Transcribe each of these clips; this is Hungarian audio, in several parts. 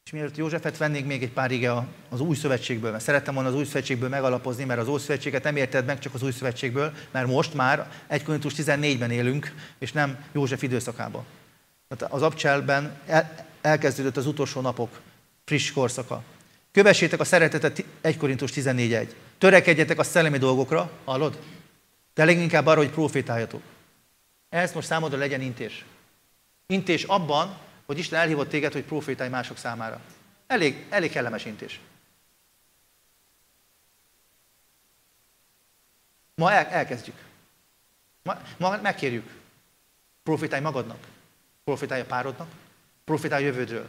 És mielőtt Józsefet vennék még egy pár ige az Új Szövetségből, mert szerettem volna az Új Szövetségből megalapozni, mert az Új Szövetséget nem érted meg csak az Új Szövetségből, mert most már 1 Korintus 14-ben élünk, és nem József időszakában. Tehát az Abcselben elkezdődött az utolsó napok friss korszaka. Kövessétek a szeretetet 1 Korintus 14:1. Törekedjetek a szellemi dolgokra, hallod? De leginkább arra, hogy profétáljatok. Ez most számodra legyen intés. Intés abban, hogy Isten elhívott téged, hogy profétálj mások számára. Elég kellemes intés. Ma elkezdjük. Ma megkérjük. Profétálj magadnak. Profétálj a párodnak. Profétálj a jövődről.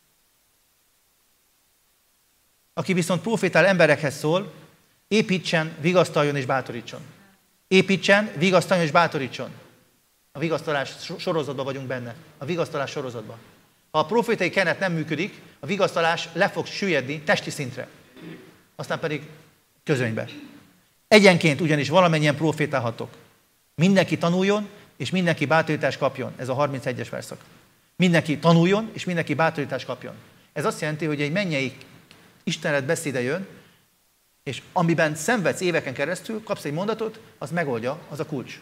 Aki viszont profétál emberekhez szól, építsen, vigasztaljon és bátorítson. Építsen, vigasztaljon és bátorítson. A vigasztalás sorozatban vagyunk benne. A vigasztalás sorozatban. Ha a profétai kenet nem működik, a vigasztalás le fog süllyedni testi szintre. Aztán pedig közönybe. Egyenként ugyanis valamennyien profétálhatok. Mindenki tanuljon, és mindenki bátorítást kapjon. Ez a 31-es verszak. Mindenki tanuljon, és mindenki bátorítást kapjon. Ez azt jelenti, hogy egy mennyei Istened beszéde jön, és amiben szenvedsz éveken keresztül, kapsz egy mondatot, az megoldja, az a kulcs.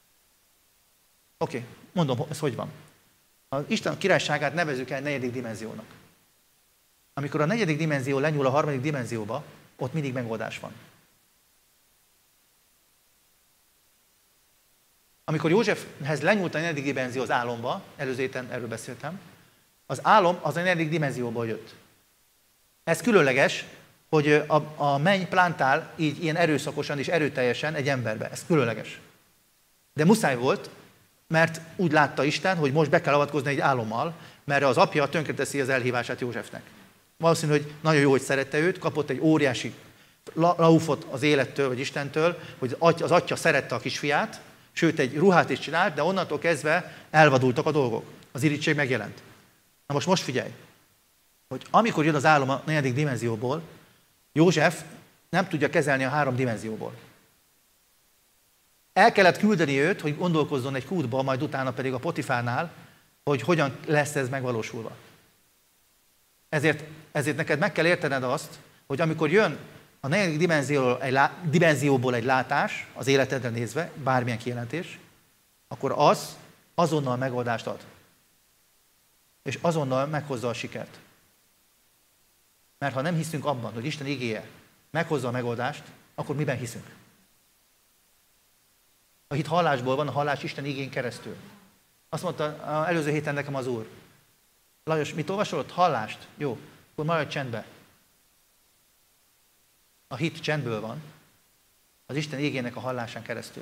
Oké, mondom, ez hogy van. Az Isten királyságát nevezzük el 4. dimenziónak. Amikor a 4. dimenzió lenyúl a 3. dimenzióba, ott mindig megoldás van. Amikor Józsefhez lenyúlt a 4. dimenzió az álomba, előző héten erről beszéltem, az álom az a 4. dimenzióból jött. Ez különleges, hogy a menny plántál így ilyen erőszakosan és erőteljesen egy emberbe. Ez különleges. De muszáj volt, mert úgy látta Isten, hogy most be kell avatkozni egy álommal, mert az apja tönkreteszi az elhívását Józsefnek. Valószínű, hogy nagyon jó, hogy szerette őt, kapott egy óriási laufot az élettől, vagy Istentől, hogy az atya szerette a kisfiát, sőt egy ruhát is csinált, de onnantól kezdve elvadultak a dolgok. Az irigység megjelent. Na most figyelj, hogy amikor jön az álom a 4. dimenzióból, József nem tudja kezelni a 3 dimenzióból. El kellett küldeni őt, hogy gondolkozzon egy kútba, majd utána pedig a Potifárnál, hogy hogyan lesz ez megvalósulva. Ezért neked meg kell értened azt, hogy amikor jön a 4. dimenzióból egy látás, az életedre nézve, bármilyen kijelentés, akkor az azonnal megoldást ad. És azonnal meghozza a sikert. Mert ha nem hiszünk abban, hogy Isten igéje meghozza a megoldást, akkor miben hiszünk? A hit hallásból van, a hallás Isten igén keresztül. Azt mondta előző héten nekem az Úr. Lajos, mit olvasol ott? Hallást? Jó, akkor maradj csendbe. A hit csendből van, az Isten igének a hallásán keresztül.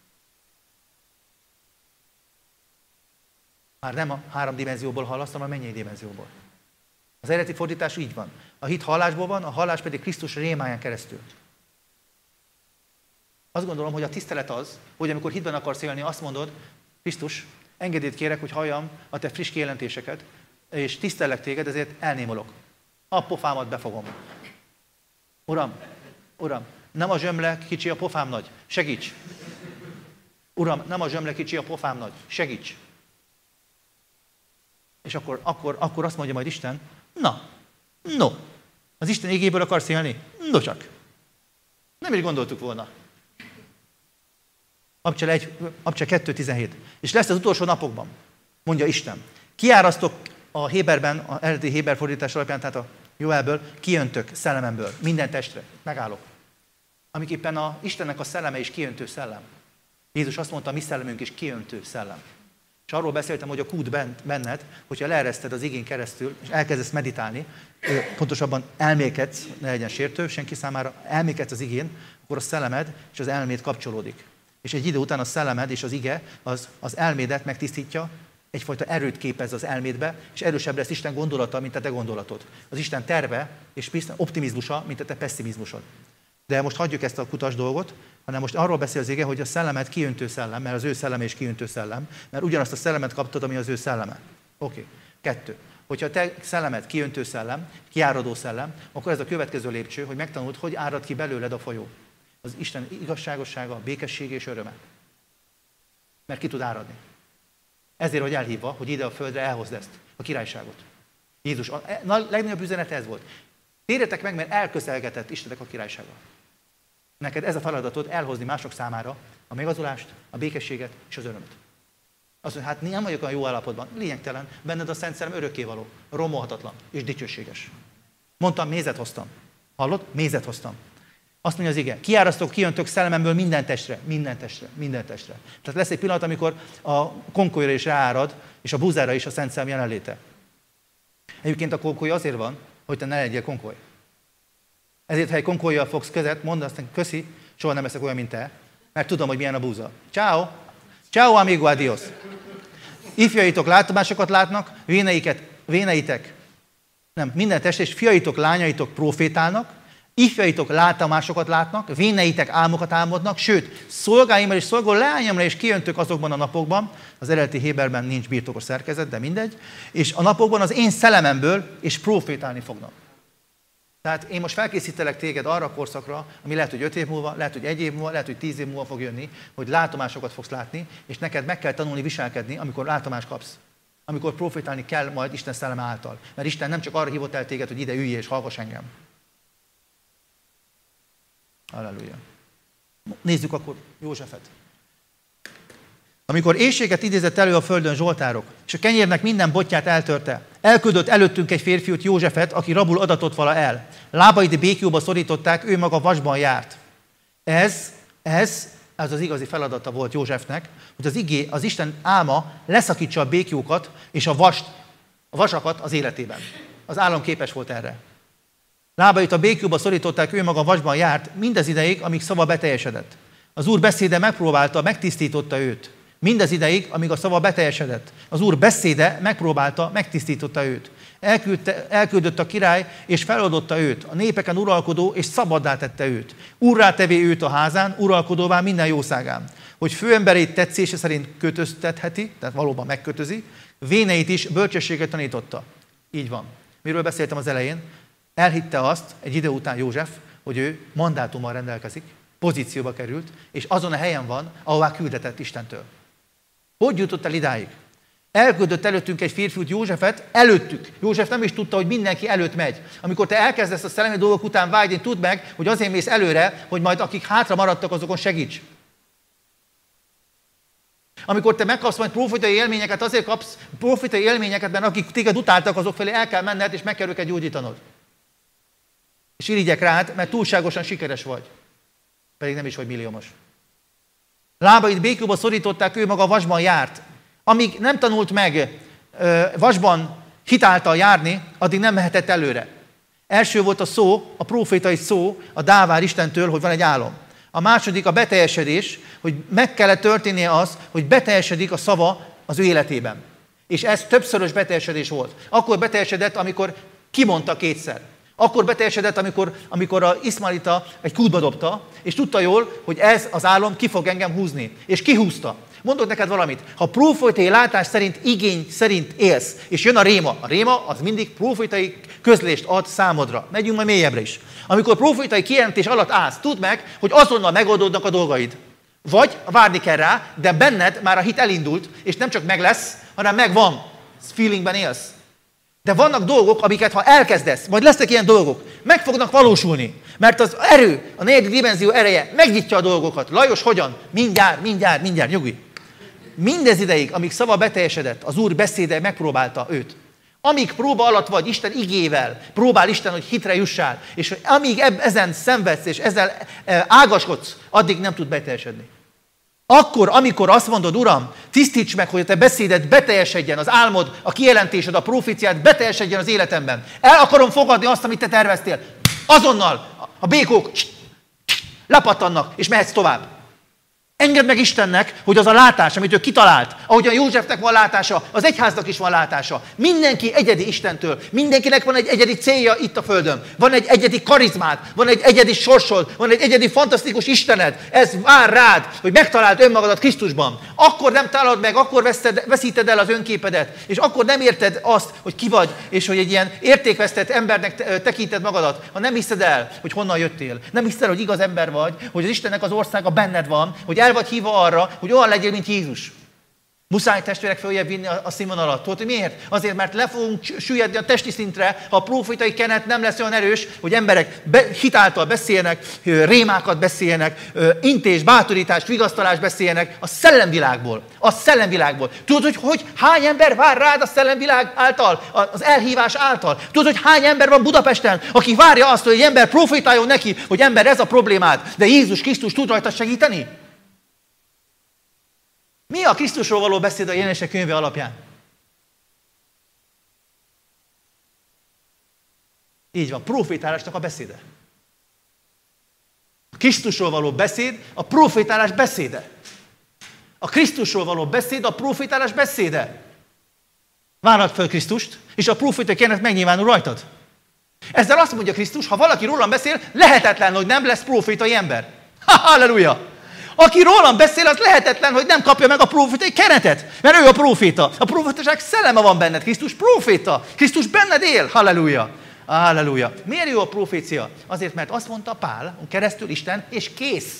Már nem a 3 dimenzióból hallasz, hanem a mennyei dimenzióból. Az eredeti fordítás így van. A hit hallásból van, a hallás pedig Krisztus rémáján keresztül. Azt gondolom, hogy a tisztelet az, hogy amikor hitben akarsz élni, azt mondod, Krisztus, engedélyt kérek, hogy halljam a te friss kijelentéseket, és tisztellek téged, ezért elnémolok. A pofámat befogom. Uram, nem a zsömle kicsi, a pofám nagy. Segíts! Uram, nem a zsömle kicsi, a pofám nagy. Segíts! És akkor azt mondja majd Isten, no, az Isten igéből akarsz élni? No csak. Nem is gondoltuk volna. Abcsel 2.17. És lesz az utolsó napokban, mondja Isten. Kiárasztok a Héberben, az eredeti Héber fordítás alapján, tehát a Joelből, kijöntök szellememből, minden testre. Megállok. Amiképpen Istennek a szelleme is kijöntő szellem. Jézus azt mondta, a mi szellemünk is kijöntő szellem. És arról beszéltem, hogy a kút benned, hogyha leereszted az igén keresztül, és elkezdesz meditálni, pontosabban elmélkedsz, ne legyen sértő senki számára, elmélkedsz az igén, akkor a szellemed és az elméd kapcsolódik. És egy idő után a szellemed és az ige az elmédet megtisztítja, egyfajta erőt képez az elmédbe, és erősebb lesz Isten gondolata, mint a te gondolatod. Az Isten terve és optimizmusa, mint a te pessimizmusod. De most hagyjuk ezt a kutas dolgot, hanem most arról beszél az ige, hogy a szellemet kijöntő szellem, mert az ő szelleme is kijöntő szellem, mert ugyanazt a szellemet kaptad, ami az ő szelleme. Oké. 2. Hogyha a te szellemet kijöntő szellem, kiáradó szellem, akkor ez a következő lépcső, hogy megtanuld, hogy árad ki belőled a folyó. Az Isten igazságossága, békesség és öröme. Mert ki tud áradni. Ezért vagy elhívva, hogy ide a földre elhozd ezt, a királyságot. Jézus, a legnagyobb üzenete ez volt. Térjetek meg, mert elközelgetett Istenek a királysága. Neked ez a feladatod elhozni mások számára a megazolást, a békességet és az örömöt. Azt mondja, hát nem vagyok olyan jó állapotban. Lényegtelen, benned a Szent Szellem örökkévaló, romolhatatlan és dicsőséges. Mondtam, mézet hoztam. Hallod? Mézet hoztam. Azt mondja az ige, kiárasztok, kiöntök szellememből minden testre, minden testre, minden testre. Tehát lesz egy pillanat, amikor a konkolyra is ráárad, és a búzára is a Szent Szellem jelenléte. Egyébként a konkoly azért van, hogy te ne legyél konkoly. Ezért, ha egy konkollyal fogsz kezet, mondd azt, köszi, soha nem leszek olyan, mint te, mert tudom, hogy milyen a búza. Ciao. Ciao, amigo, adios. Ifjaitok látomásokat látnak, minden test, és fiaitok, lányaitok profétálnak, ifjaitok látomásokat látnak, véneitek álmokat álmodnak, sőt, szolgáimmal és szolgáló leányomra is kijöntök azokban a napokban, az eredeti héberben nincs birtokos szerkezet, de mindegy, és a napokban az én szellememből és profétálni fognak. Tehát én most felkészítelek téged arra a korszakra, ami lehet, hogy 5 év múlva, lehet, hogy 1 év múlva, lehet, hogy 10 év múlva fog jönni, hogy látomásokat fogsz látni, és neked meg kell tanulni viselkedni, amikor látomást kapsz. Amikor profétálni kell majd Isten szelleme által. Mert Isten nem csak arra hívott el téged, hogy ide üljél és hallgass engem. Halleluja. Nézzük akkor Józsefet. Amikor éhséget idézett elő a földön zsoltárok, és a kenyérnek minden botját eltörte, elküldött előttünk egy férfiút, Józsefet, aki rabul adatot vala el. Lábait békjóba szorították, ő maga vasban járt. Ez az igazi feladata volt Józsefnek, hogy az Isten álma leszakítsa a békjókat és a vasakat az életében. Az állam képes volt erre. Lábait a békjóba szorították, ő maga vasban járt, mindez ideig, amíg szava beteljesedett. Az Úr beszéde megpróbálta, megtisztította őt. Mindez ideig, amíg a szava beteljesedett. Az Úr beszéde megpróbálta, megtisztította őt. Elküldött a király, és feloldotta őt. A népeken uralkodó, és szabaddá tette őt. Úrrá tevé őt a házán, uralkodóvá minden jószágán. Hogy főembereit tetszése szerint kötöztetheti, tehát valóban megkötözi, véneit is bölcsességet tanította. Így van. Miről beszéltem az elején? Elhitte azt egy idő után József, hogy ő mandátummal rendelkezik, pozícióba került, és azon a helyen van, ahová küldetett Istentől. Hogy jutott el idáig? Elküldött előttünk egy férfiút, Józsefet, előttük. József nem is tudta, hogy mindenki előtt megy. Amikor te elkezdesz a szellemi dolgok után vágyni, tudd meg, hogy azért mész előre, hogy majd akik hátra maradtak, azokon segíts. Amikor te megkapsz majd profétai élményeket, azért kapsz profétai élményeket, mert akik téged utáltak, azok felé el kell menned, és meg kell őket gyógyítanod. És irigyek rád, mert túlságosan sikeres vagy. Pedig nem is vagy milliómos. Lábait békjóba szorították, ő maga vasban járt. Amíg nem tanult meg vasban hitáltal járni, addig nem mehetett előre. Első volt a szó, a profétai szó, a dávár Istentől, hogy van egy álom. A második a beteljesedés, hogy meg kellett történnie az, hogy beteljesedik a szava az ő életében. És ez többszörös beteljesedés volt. Akkor beteljesedett, amikor kimondta 2-szer. Akkor beteljesedett, amikor a Iszmaelita egy kútba dobta, és tudta jól, hogy ez az álom ki fog engem húzni. És kihúzta. Mondok neked valamit, ha profétai látás szerint, igény szerint élsz, és jön a réma az mindig profétai közlést ad számodra. Megyünk majd mélyebbre is. Amikor profétai kijelentés alatt állsz, tudd meg, hogy azonnal megoldódnak a dolgaid. Vagy várni kell rá, de benned már a hit elindult, és nem csak meg lesz, hanem megvan. Feelingben élsz. De vannak dolgok, amiket ha elkezdesz, majd lesznek ilyen dolgok, meg fognak valósulni. Mert az erő, a 4. dimenzió ereje megnyitja a dolgokat. Lajos, hogyan? Mindjárt, nyugi. Mindez ideig, amíg szava beteljesedett, az Úr beszéde megpróbálta őt. Amíg próba alatt vagy Isten igével, próbál Isten, hogy hitre jussál, és amíg ezen szenvedsz, és ezzel ágaskodsz, addig nem tud beteljesedni. Akkor, amikor azt mondod, Uram, tisztíts meg, hogy a te beszéded beteljesedjen, az álmod, a kijelentésed, a proféciád beteljesedjen az életemben. El akarom fogadni azt, amit te terveztél. Azonnal a békók lepattannak, és mehetsz tovább. Engedd meg Istennek, hogy az a látás, amit ő kitalált, ahogyan Józsefnek van látása, az egyháznak is van látása. Mindenki egyedi Istentől. Mindenkinek van egy egyedi célja itt a földön. Van egy egyedi karizmád, van egy egyedi sorsod, van egy egyedi fantasztikus Istened. Ez vár rád, hogy megtaláld önmagadat Krisztusban. Akkor nem találod meg, akkor veszíted el az önképedet, és akkor nem érted azt, hogy ki vagy, és hogy egy ilyen értékvesztett embernek tekinted magadat, ha nem hiszed el, hogy honnan jöttél. Nem hiszed el, hogy igaz ember vagy, hogy az Istennek az országa benned van, hogy el vagy hívva arra, hogy olyan legyél, mint Jézus. Muszáj testvérek följebb vinni a színvonalat. Tudod, hogy miért? Azért, mert le fogunk süllyedni a testi szintre, ha a prófétai kenet nem lesz olyan erős, hogy emberek hitáltal beszélnek, rémákat beszélnek, intés, bátorítást, vigasztalást beszélnek a szellemvilágból. A szellemvilágból. Tudod, hogy hány ember vár rád a szellemvilág által, az elhívás által? Tudod, hogy hány ember van Budapesten, aki várja azt, hogy egy ember profétáljon neki, hogy ember, ez a problémád, de Jézus Krisztus tud rajta segíteni? Mi a Krisztusról való beszéd a Jelenések könyve alapján? Így van, profétálásnak a beszéde. A Krisztusról való beszéd a profétálás beszéde. A Krisztusról való beszéd a profétálás beszéde. Várad fel Krisztust, és a profétai kenet megnyilvánul rajtad. Ezzel azt mondja Krisztus, ha valaki rólam beszél, lehetetlen, hogy nem lesz profétai ember. Halleluja! Aki rólam beszél, az lehetetlen, hogy nem kapja meg a profétai keretet, mert ő a proféta. A profétaság szelleme van benned, Krisztus proféta. Krisztus benned él. Halleluja! Halleluja! Miért jó a profécia? Azért, mert azt mondta Pál, keresztül Isten, és kész.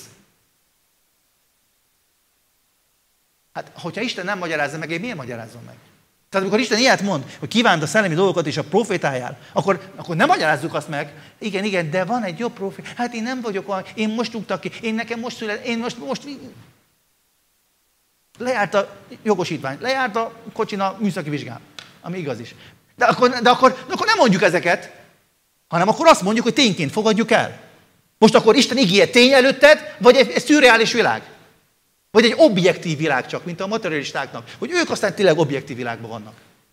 Hát, hogyha Isten nem magyarázza meg, én miért magyarázzon meg? Tehát amikor Isten ilyet mond, hogy kívánt a szellemi dolgokat és a profétájál, akkor nem magyarázzuk azt meg. Igen, de van egy jobb profét. Hát én nem vagyok olyan, én most rúgtak ki, én nekem most szület, én most... Lejárt a jogosítvány, lejárt a kocsin a műszaki vizsgám, ami igaz is. De akkor nem mondjuk ezeket, hanem akkor azt mondjuk, hogy tényként fogadjuk el. Most akkor Isten igéje tény előtted, vagy egy szürreális világ? Vagy egy objektív világ csak, mint a materialistáknak, hogy ők aztán tényleg objektív világban vannak.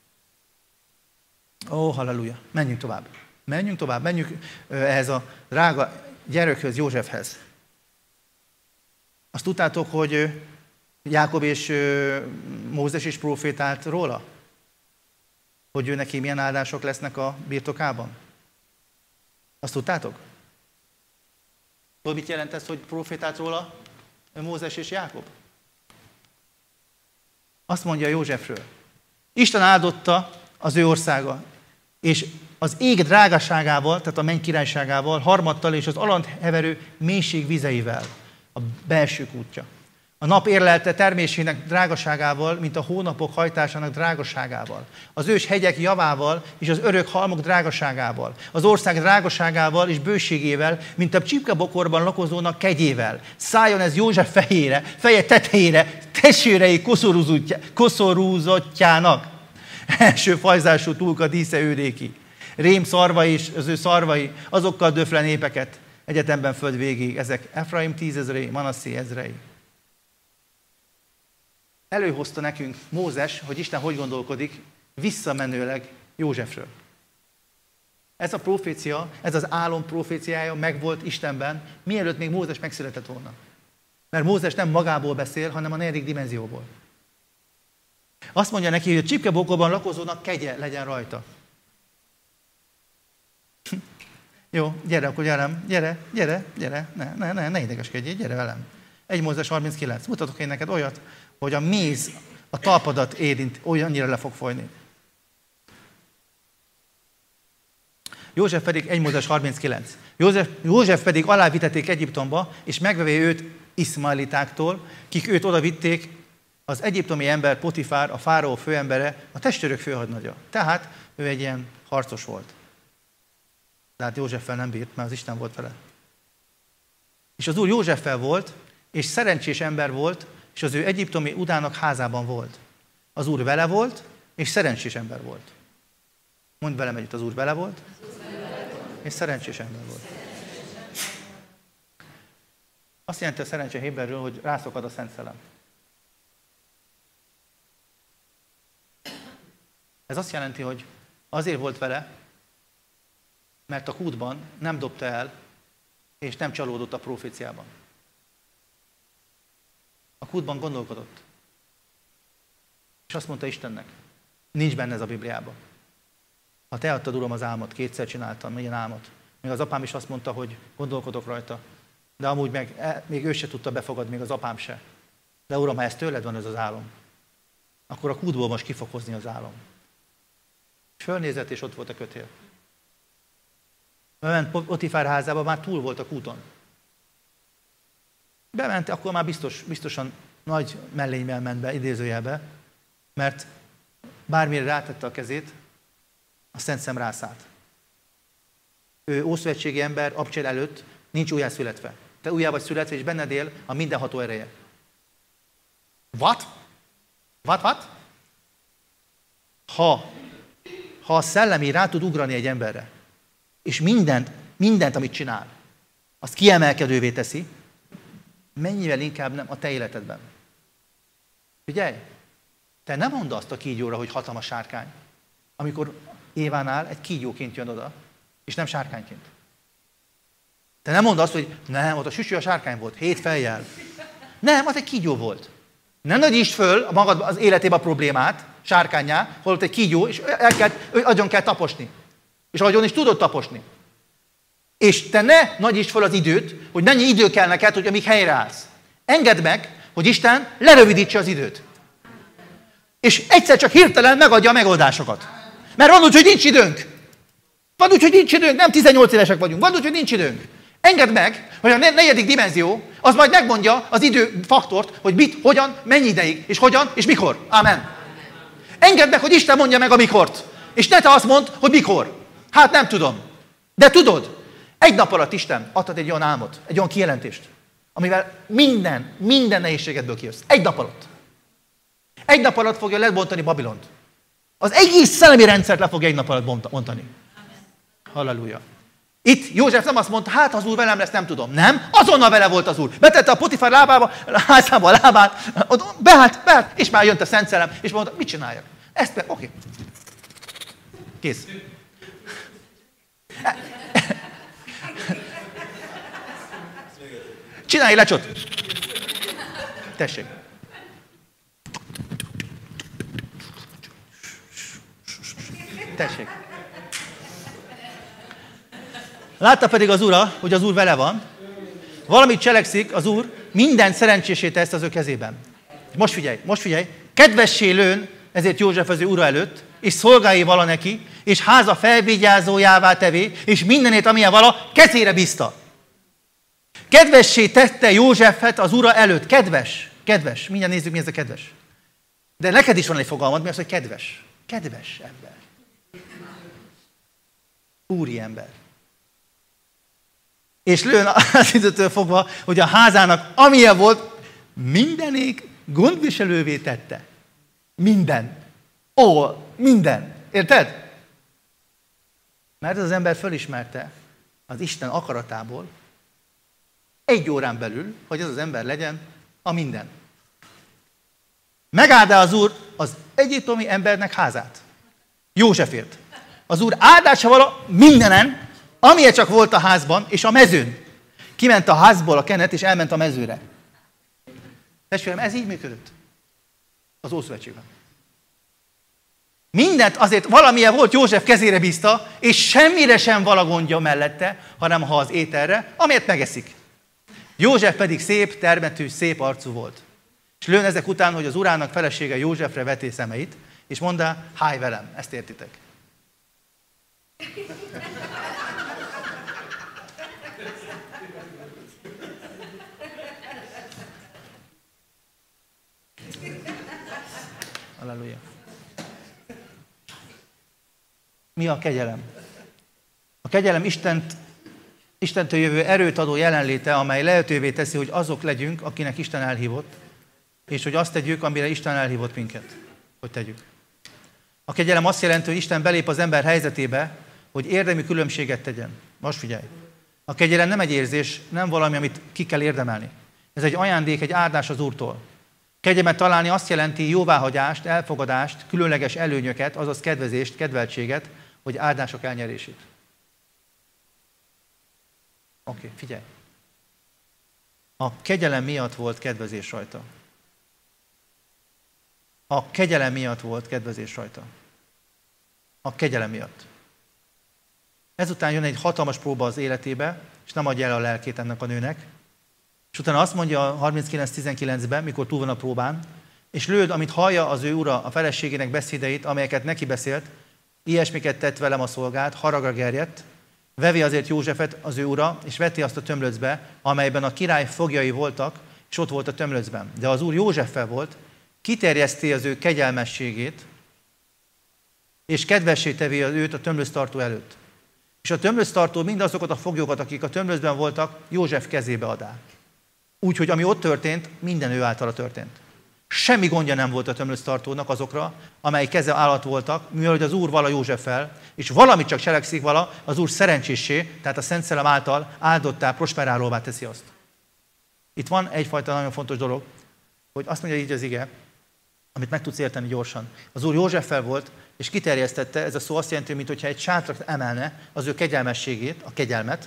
Ó, halleluja. Menjünk tovább. Menjünk ehhez a drága gyermekhöz, Józsefhez. Azt tudtátok, hogy Jákob és Mózes is profétált róla? Hogy ő neki milyen áldások lesznek a birtokában? Azt tudtátok? Mit jelent ez, hogy profétált róla Mózes és Jákob? Azt mondja Józsefről. Isten áldotta az ő országa, és az ég drágaságával, tehát a menny királyságával, harmattal és az alant heverő mélység vizeivel, a belső kútja. A nap érlelte termésének drágaságával, mint a hónapok hajtásának drágaságával. Az ős hegyek javával és az örök halmok drágaságával. Az ország drágaságával és bőségével, mint a csipkebokorban lakozónak kegyével. Szálljon ez József feje tetejére, testvérei koszorúzottjának. Első fajzású túlka dísze őréki. Rém szarvai és az ő szarvai, azokkal döfle népeket egyetemben föld végig. Ezek Efraim 10 000, Manasszé 1000. Előhozta nekünk Mózes, hogy Isten hogy gondolkodik, visszamenőleg Józsefről. Ez a profécia, ez az álom proféciája megvolt Istenben, mielőtt még Mózes megszületett volna. Mert Mózes nem magából beszél, hanem a 4. dimenzióból. Azt mondja neki, hogy a csipkebokorban lakozónak kegye legyen rajta. Jó, gyere, akkor gyere, ne idegeskedjél, gyere velem. 1 Mózes 39. Mutatok én neked olyat, hogy a méz a talpadat érint, olyannyira le fog folyni. József pedig 1 Mózes 39. József pedig alávitették Egyiptomba, és megvevé őt iszmaelitáktól, kik őt oda vitték, az egyiptomi ember Potifár, a fáraó főembere, a testvérök főhadnagya. Tehát ő egy ilyen harcos volt. Tehát Józseffel nem bírt, mert az Isten volt vele. És az úr Józseffel volt, és szerencsés ember volt, és az ő egyiptomi udának házában volt. Az úr vele volt, és szerencsés ember volt. Mondd velem együtt, az úr vele volt, és szerencsés ember volt. Azt jelenti a szerencse héberről, hogy rászokad a Szent Szellem. Ez azt jelenti, hogy azért volt vele, mert a kútban nem dobta el, és nem csalódott a proféciában. A kútban gondolkodott. És azt mondta Istennek, nincs benne ez a Bibliában. Ha te adtad, Uram, az álmot, 2-szer csináltam ilyen álmot. Még az apám is azt mondta, hogy gondolkodok rajta. De amúgy még ő se tudta befogadni, még az apám se. De Uram, ha ez tőled van ez az álom, akkor a kútból most ki fog hozni az álom. És fölnézett, és ott volt a kötél. Bement Potifár házába, már túl volt a kúton. Bement, akkor már biztosan nagy mellénymel ment be, idézőjelbe, mert bármire rátette a kezét, a Szent Szem rászállt. Ő ószövetségi ember, abcsél előtt nincs újjászületve. Te újjá vagy születve, és benned él a mindenható ereje. What? Ha a szellemi rá tud ugrani egy emberre, és mindent, amit csinál, azt kiemelkedővé teszi, mennyivel inkább nem a te életedben. Figyelj, te nem mondd azt a kígyóra, hogy hatalmas sárkány, amikor Évánál egy kígyóként jön oda, és nem sárkányként. Te nem mondd azt, hogy nem, ott a süsű a sárkány volt, 7 fejjel. Nem, az egy kígyó volt. Nem nagyítsd föl magad az életébe a problémát, sárkánnyá, holott egy kígyó, és agyon kell taposni. És agyon is tudod taposni. És te ne nagyítsd föl az időt, hogy mennyi idő kell neked, hogy amíg helyreállsz. Engedd meg, hogy Isten lerövidítse az időt. És egyszer csak hirtelen megadja a megoldásokat. Mert van úgy, hogy nincs időnk. Van úgy, hogy nincs időnk, nem 18 évesek vagyunk. Van úgy, hogy nincs időnk. Engedd meg, hogy a 4. dimenzió, az majd megmondja az időfaktort, hogy mit, hogyan, mennyi ideig, és hogyan, és mikor. Amen. Engedd meg, hogy Isten mondja meg a mikort. És ne te azt mondd, hogy mikor. Hát nem tudom. De tudod, egy nap alatt Isten adhat egy olyan álmot, egy olyan kijelentést, amivel minden nehézségedből kijössz. Egy nap alatt. Egy nap alatt fogja lebontani Babilont. Az egész szellemi rendszert le fogja egy nap alatt bontani. Halleluja. Itt József nem azt mondta, hát az úr velem lesz, nem tudom. Nem, azonnal vele volt az úr. Betette a Potifár házába a lábát, beállt, és már jött a Szent Szellem, és mondta, mit csináljak? Oké. Kész. Csinálj lecsot. Tessék. Tessék. Látta pedig az ura, hogy az úr vele van. Valamit cselekszik az úr, minden szerencsését tesz az ő kezében. Most figyelj. Kedvessé lőn, ezért József az ő ura előtt, és szolgái vala neki, és háza felvigyázójává tevé, és mindenét, amilyen vala, kezére bízta. Kedvessé tette Józsefet az ura előtt. Kedves. Mindjárt nézzük, mi ez a kedves. De neked is van egy fogalmad, mi az, hogy kedves. Kedves ember. Úri ember. És lőn az időtől fogva, hogy a házának, amilyen volt, mindenék gondviselővé tette. Minden. Minden. Érted? Mert ez az ember fölismerte az Isten akaratából 1 órán belül, hogy ez az ember legyen a minden. Megáldá az úr az egyiptomi embernek házát. Józsefért. Az úr áldása vala mindenen, amilyen csak volt a házban, és a mezőn. Kiment a házból a kenet, és elment a mezőre. Testvérem, ez így működött az Ószövetségben. Mindent azért valamilyen volt, József kezére bízta, és semmire sem vala gondja mellette, hanem ha az ételre, amelyet megeszik. József pedig szép, termetű, szép arcú volt. És lőn ezek után, hogy az urának felesége Józsefre veté szemeit, és mondá, háj velem, ezt értitek. Halleluja. Mi a kegyelem? A kegyelem Istentől jövő erőt adó jelenléte, amely lehetővé teszi, hogy azok legyünk, akinek Isten elhívott, és hogy azt tegyük, amire Isten elhívott minket, hogy tegyük. A kegyelem azt jelenti, hogy Isten belép az ember helyzetébe, hogy érdemi különbséget tegyen. Most figyelj! A kegyelem nem egy érzés, nem valami, amit ki kell érdemelni. Ez egy ajándék, egy áldás az Úrtól. Kegyelmet találni azt jelenti jóváhagyást, elfogadást, különleges előnyöket, azaz kedvezést, kedveltséget, hogy áldások elnyerését. Oké, figyelj! A kegyelem miatt volt kedvezés rajta. A kegyelem miatt volt kedvezés rajta. A kegyelem miatt. Ezután jön egy hatalmas próba az életébe, és nem adja el a lelkét ennek a nőnek. És utána azt mondja a 39-19-ben, mikor túl van a próbán, és lőd, amit hallja az ő ura a feleségének beszédeit, amelyeket neki beszélt, ilyesmiket tett velem a szolgált, haragra gerjedt, vevi azért Józsefet az ő ura, és veti azt a tömlöcbe, amelyben a király foglyai voltak, és ott volt a tömlöcben. De az úr Józseffel volt, kiterjeszti az ő kegyelmességét, és kedvessé tevé őt a tömlöctartó előtt. És a tömlöctartó mindazokat a foglyokat, akik a tömlöcben voltak, József kezébe adá. Úgyhogy ami ott történt, minden ő általa történt. Semmi gondja nem volt a tömlöctartónak azokra, amely keze alatt voltak, mivel az Úr vala Józseffel, és valamit csak cselekszik vala, az Úr szerencsésé, tehát a Szent Szellem által áldottá, prosperálóvá teszi azt. Itt van egyfajta nagyon fontos dolog, hogy azt mondja így az ige, amit meg tudsz érteni gyorsan. Az Úr Józseffel volt, és kiterjesztette, ez a szó azt jelenti, mintha egy sátrat emelne az ő kegyelmességét, a kegyelmet,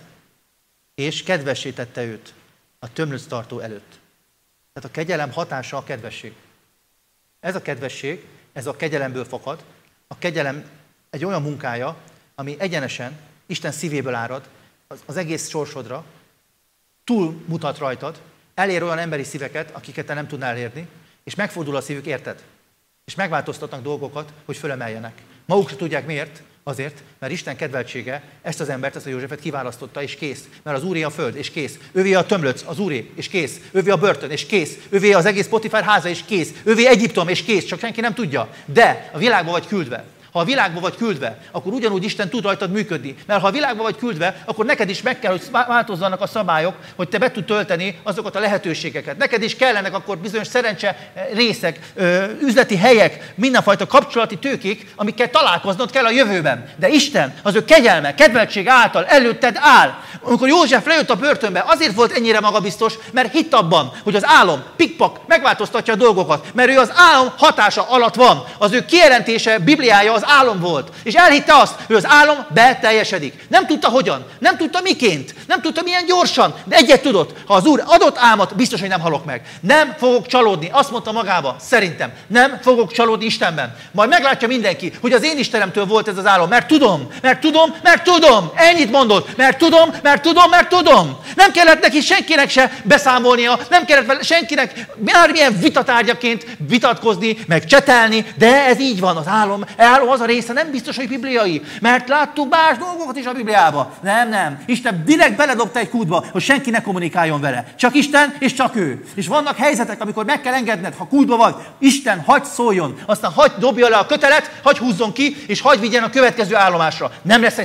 és kedvessé tette őt a tömlöctartó előtt. Tehát a kegyelem hatása a kedvesség. Ez a kedvesség, ez a kegyelemből fakad. A kegyelem egy olyan munkája, ami egyenesen Isten szívéből árad az egész sorsodra, túl mutat rajtad, elér olyan emberi szíveket, akiket te nem tudnál elérni, és megfordul a szívük, érted? És megváltoztatnak dolgokat, hogy fölemeljenek. Maguk se tudják miért, azért, mert Isten kedveltsége ezt az embert, ezt a Józsefet kiválasztotta, és kész. Mert az Úré a föld, és kész. Ővé a tömlöc, az Úré, és kész. Ővé a börtön, és kész. Ővé az egész Potifár háza, és kész. Ővé Egyiptom, és kész. Csak senki nem tudja. De a világba vagy küldve. Ha a világba vagy küldve, akkor ugyanúgy Isten tud rajtad működni. Mert ha a világba vagy küldve, akkor neked is meg kell, hogy változzanak a szabályok, hogy te be tud tölteni azokat a lehetőségeket. Neked is kellenek akkor bizonyos szerencse részek, üzleti helyek, mindenfajta kapcsolati tőkék, amikkel találkoznod kell a jövőben. De Isten az ő kegyelme, kedveltség által előtted áll. Amikor József lejött a börtönbe, azért volt ennyire magabiztos, mert hitt abban, hogy az álom, pikpak megváltoztatja a dolgokat, mert ő az álom hatása alatt van. Az ő kijelentése, Bibliája az álom volt. És elhitte azt, hogy az álom beteljesedik. Nem tudta hogyan, nem tudta miként, nem tudta milyen gyorsan, de egyet tudott, ha az Úr adott álmot, biztos, hogy nem halok meg. Nem fogok csalódni. Azt mondta magába, szerintem, nem fogok csalódni Istenben. Majd meglátja mindenki, hogy az én Istenemtől volt ez az álom, mert tudom. Ennyit mondott, mert tudom. Nem kellett neki senkinek se beszámolnia, nem kellett senkinek bármilyen vitatárgyaként vitatkozni, meg csetelni, de ez így van, az álom az a része nem biztos, hogy bibliai, mert láttuk más dolgokat is a Bibliába. Nem. Isten direkt beledobta egy kútba, hogy senki ne kommunikáljon vele. Csak Isten és csak ő. És vannak helyzetek, amikor meg kell engedned, ha kútba vagy, Isten hagy szóljon, aztán hagy dobja le a kötelet, hagy húzzon ki, és hagy vigyen a következő állomásra. Nem lesz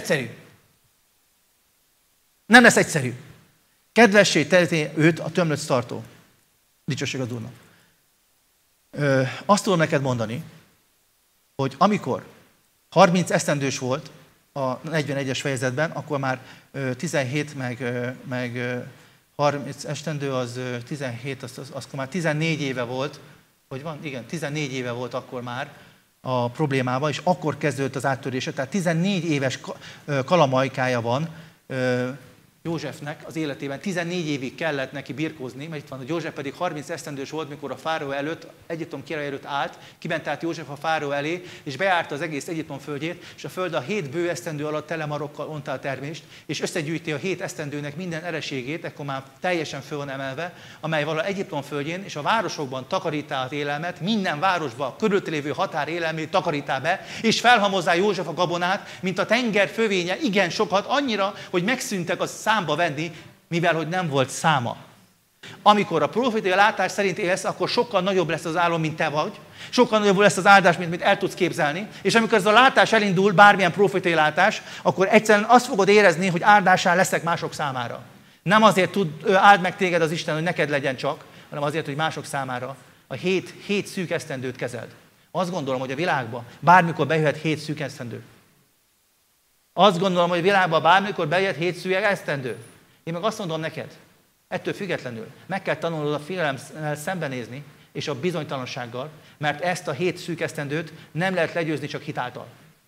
egyszerű. Kedvessé tenni őt a tömlöctartó. Dicsőség az Úrnak. Azt tudom neked mondani, hogy amikor 30 esztendős volt a 41-es fejezetben, akkor már 17 meg 30 esztendő, az 17, az már 14 éve volt, hogy van? Igen, 14 éve volt akkor már a problémával, és akkor kezdődött az áttörése, tehát 14 éves kalamajkája van Józsefnek az életében. 14 évig kellett neki birkózni, mert itt van, hogy József pedig 30 esztendős volt, mikor a fáraó előtt, Egyiptom király előtt állt, kiment át József a fáraó elé, és bejárta az egész Egyiptom földjét, és a föld a 7 bő esztendő alatt telemarokkal onta a termést, és összegyűjti a 7 esztendőnek minden ereségét, ekkor már teljesen föl van emelve, amely vala Egyiptom földjén, és a városokban takarítá az élelmet, minden városban körülötte lévő határ élelmét takarítá be, és felhamozzá József a gabonát, mint a tenger fövénye, igen sokat, annyira, hogy megszűntek az számba venni, mivel hogy nem volt száma. Amikor a profétai látás szerint élsz, akkor sokkal nagyobb lesz az álom, mint te vagy, sokkal nagyobb lesz az áldás, mint el tudsz képzelni, és amikor ez a látás elindul, bármilyen profétai látás, akkor egyszerűen azt fogod érezni, hogy áldásán leszek mások számára. Nem azért áld meg téged az Isten, hogy neked legyen csak, hanem azért, hogy mások számára a 7 szűk esztendőt kezeld. Azt gondolom, hogy a világba bármikor bejöhet 7 szűk esztendő. Azt gondolom, hogy a világban bármikor bejött 7 szűk esztendő. Én meg azt mondom neked, ettől függetlenül meg kell tanulnod a félelemmel szembenézni, és a bizonytalansággal, mert ezt a 7 szűk esztendőt nem lehet legyőzni csak hitáltal.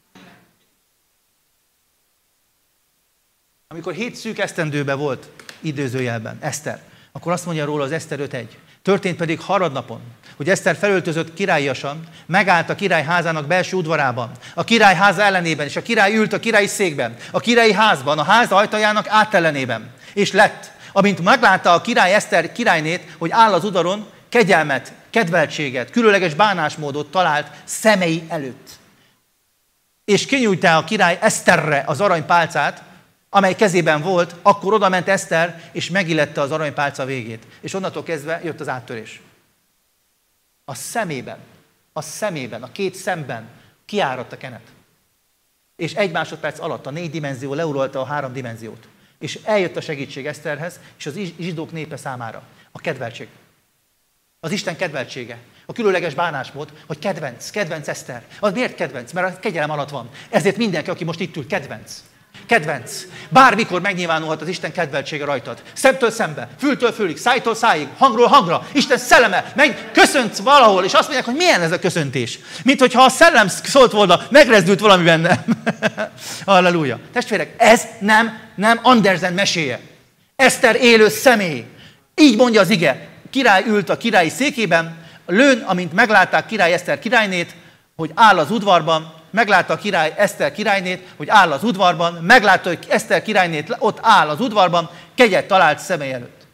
Amikor 7 szűk esztendőben volt, idézőjelben, Eszter, akkor azt mondja róla az Eszter 5.1. Történt pedig harmadnapon, hogy Eszter felöltözött királyiasan, megállt a király házának belső udvarában, a király háza ellenében, és a király ült a királyi székben, a királyi házban, a ház ajtajának átellenében. És lett, amint meglátta a király Eszter királynét, hogy áll az udvaron, kegyelmet, kedveltséget, különleges bánásmódot talált szemei előtt. És kinyújtá a király Eszterre az aranypálcát, amely kezében volt, akkor oda ment Eszter, és megillette az aranypálca végét. És onnantól kezdve jött az áttörés. A szemében, a két szemben kiáradt a kenet. És 1 másodperc alatt a 4 dimenzió leuralta a 3 dimenziót. És eljött a segítség Eszterhez, és az zsidók népe számára. A kedveltség. Az Isten kedveltsége. A különleges bánásmód, hogy kedvenc Eszter. Az miért kedvenc? Mert a kegyelem alatt van. Ezért mindenki, aki most itt ül, kedvenc. Kedvenc. Bármikor megnyilvánulhat az Isten kedveltsége rajtad. Szemtől szembe, fültől fülig, szájtól szájig, hangról hangra. Isten szelleme, köszöntsz valahol, és azt mondják, hogy milyen ez a köszöntés. Mint hogyha a szellem szólt volna, megrezdült valami bennem. Halleluja. Testvérek, ez nem Andersen meséje. Eszter élő személy. Így mondja az ige. Király ült a királyi székében, lőn, amint meglátták király Eszter királynét, hogy áll az udvarban, meglátta a király Eszter királynét, hogy áll az udvarban, meglátta, hogy Eszter királynét ott áll az udvarban, kegyet talált személy előtt.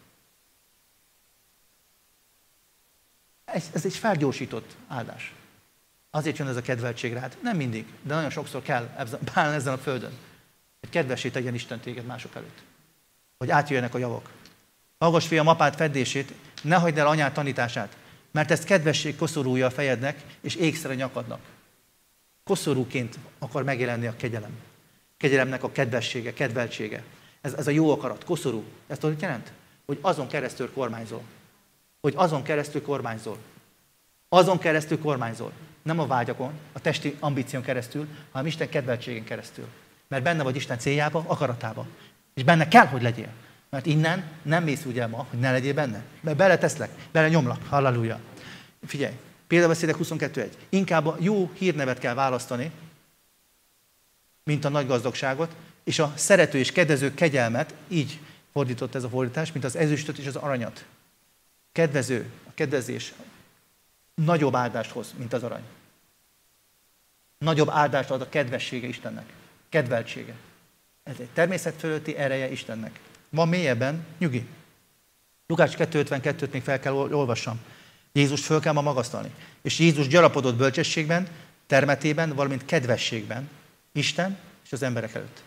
Ez egy felgyorsított áldás. Azért jön ez a kedveltség rád. Nem mindig, de nagyon sokszor kell ezen a földön, hogy kedvessé tegyen Isten téged mások előtt. Hogy átjöjjenek a javak. Hallgass, fiam, apád feddését, ne hagyd el anyád tanítását, mert ez kedvesség koszorúja a fejednek, és ékszer a nyakadnak. Koszorúként akar megjelenni a kegyelem. Kegyelemnek a kedvessége, kedveltsége. Ez a jó akarat, koszorú. Ezt tudod, mit jelent? Hogy azon keresztül kormányzol. Hogy azon keresztül kormányzol. Azon keresztül kormányzol. Nem a vágyakon, a testi ambíción keresztül, hanem Isten kedveltségén keresztül. Mert benne vagy Isten céljába, akaratába. És benne kell, hogy legyél. Mert innen nem mész úgy el ma, hogy ne legyél benne. Mert beleteszlek, belenyomlak. Halleluja. Figyelj, példabeszédek 22.1. Inkább a jó hírnevet kell választani, mint a nagy gazdagságot, és a szerető és kedvező kegyelmet, így fordított ez a fordítás, mint az ezüstöt és az aranyat. Kedvező, a kedvezés nagyobb áldást hoz, mint az arany. Nagyobb áldást ad a kedvessége Istennek. Kedveltsége. Ez egy természet fölötti ereje Istennek. Van mélyebben nyugi. Lukács 2.52-t még fel kell olvassam. Jézus föl kell ma magasztalni. És Jézus gyarapodott bölcsességben, termetében, valamint kedvességben Isten és az emberek előtt.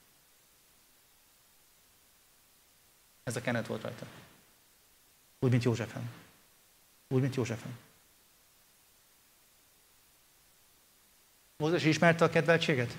Ez a kenet volt rajta. Úgy, mint Józsefen. Úgy, mint Józsefen. Mózes ismerte a kedveltséget?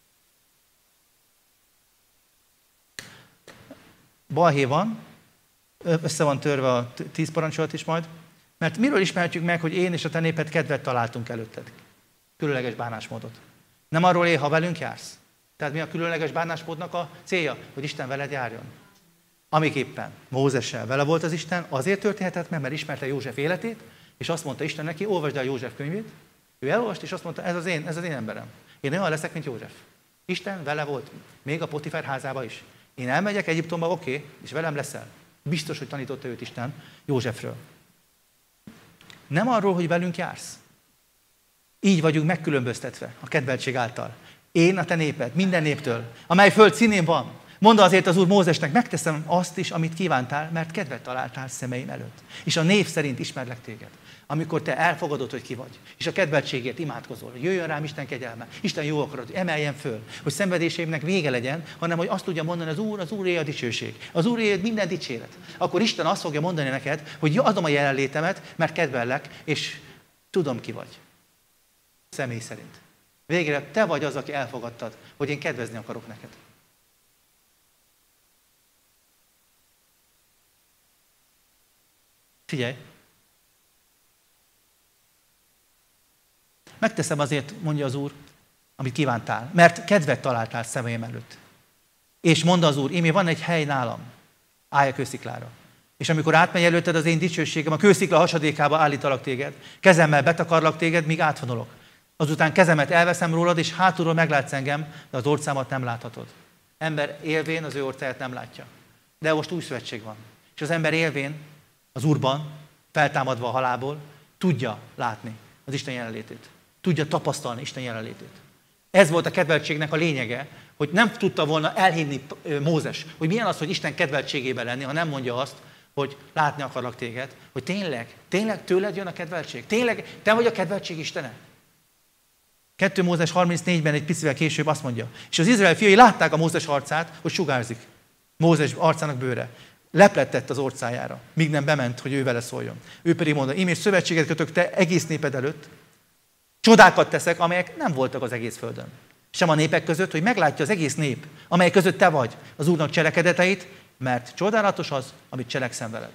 Balhé van, össze van törve a 10 parancsolat is majd, mert miről ismerhetjük meg, hogy én és a te néped kedvet találtunk előtted? Különleges bánásmódot. Nem arról él, ha velünk jársz? Tehát mi a különleges bánásmódnak a célja? Hogy Isten veled járjon. Amiképpen Mózessel vele volt az Isten, azért történhetett meg, mert ismerte József életét, és azt mondta Isten neki, olvasd el József könyvét. Ő elolvast, és azt mondta, ez az én emberem. Én olyan leszek, mint József. Isten vele volt, még a Potifár házába is. Én elmegyek Egyiptomba, oké, és velem leszel. Biztos, hogy tanította őt Isten Józsefről. Nem arról, hogy velünk jársz. Így vagyunk megkülönböztetve a kedveltség által. Én a te néped, minden néptől, amely föld színén van. Mondta azért az Úr Mózesnek, megteszem azt is, amit kívántál, mert kedvet találtál szemeim előtt. És a név szerint ismerlek téged. Amikor te elfogadod, hogy ki vagy, és a kedveltségért imádkozol, hogy jöjjön rám Isten kegyelme, Isten jó akarat, hogy emeljen föl, hogy szenvedéseimnek vége legyen, hanem hogy azt tudja mondani az Úré a dicsőség, az Úré minden dicséret. Akkor Isten azt fogja mondani neked, hogy adom a jelenlétemet, mert kedvellek, és tudom, ki vagy. Személy szerint. Végre te vagy az, aki elfogadtad, hogy én kedvezni akarok neked. Figyelj! Megteszem azért, mondja az Úr, amit kívántál, mert kedvet találtál szemeim előtt. És mondta az Úr, ímé van egy hely nálam, állj a kősziklára. És amikor átmegy előtted az én dicsőségem, a kőszikla hasadékába állítalak téged, kezemmel betakarlak téged, míg átvonulok. Azután kezemet elveszem rólad, és hátulról meglátsz engem, de az orcámat nem láthatod. Ember élvén az ő orcáját nem látja. De most új szövetség van. És az ember élvén, az Úrban, feltámadva a halálból, tudja látni az Isten jelenlétét. Tudja tapasztalni Isten jelenlétét. Ez volt a kedveltségnek a lényege, hogy nem tudta volna elhinni Mózes, hogy milyen az, hogy Isten kedveltségében lenni, ha nem mondja azt, hogy látni akarlak téged, hogy tényleg tőled jön a kedveltség. Tényleg te vagy a kedveltség Istene. 2 Mózes 34-ben egy picivel később azt mondja, és az Izrael fiai látták a Mózes arcát, hogy sugárzik. Mózes arcának bőre. leplettett az orcájára, míg nem bement, hogy ő vele szóljon. Ő pedig mondta, én is szövetséget kötök te egész néped előtt, csodákat teszek, amelyek nem voltak az egész földön. Sem a népek között, hogy meglátja az egész nép, amely között te vagy, az Úrnak cselekedeteit, mert csodálatos az, amit cselekszem veled.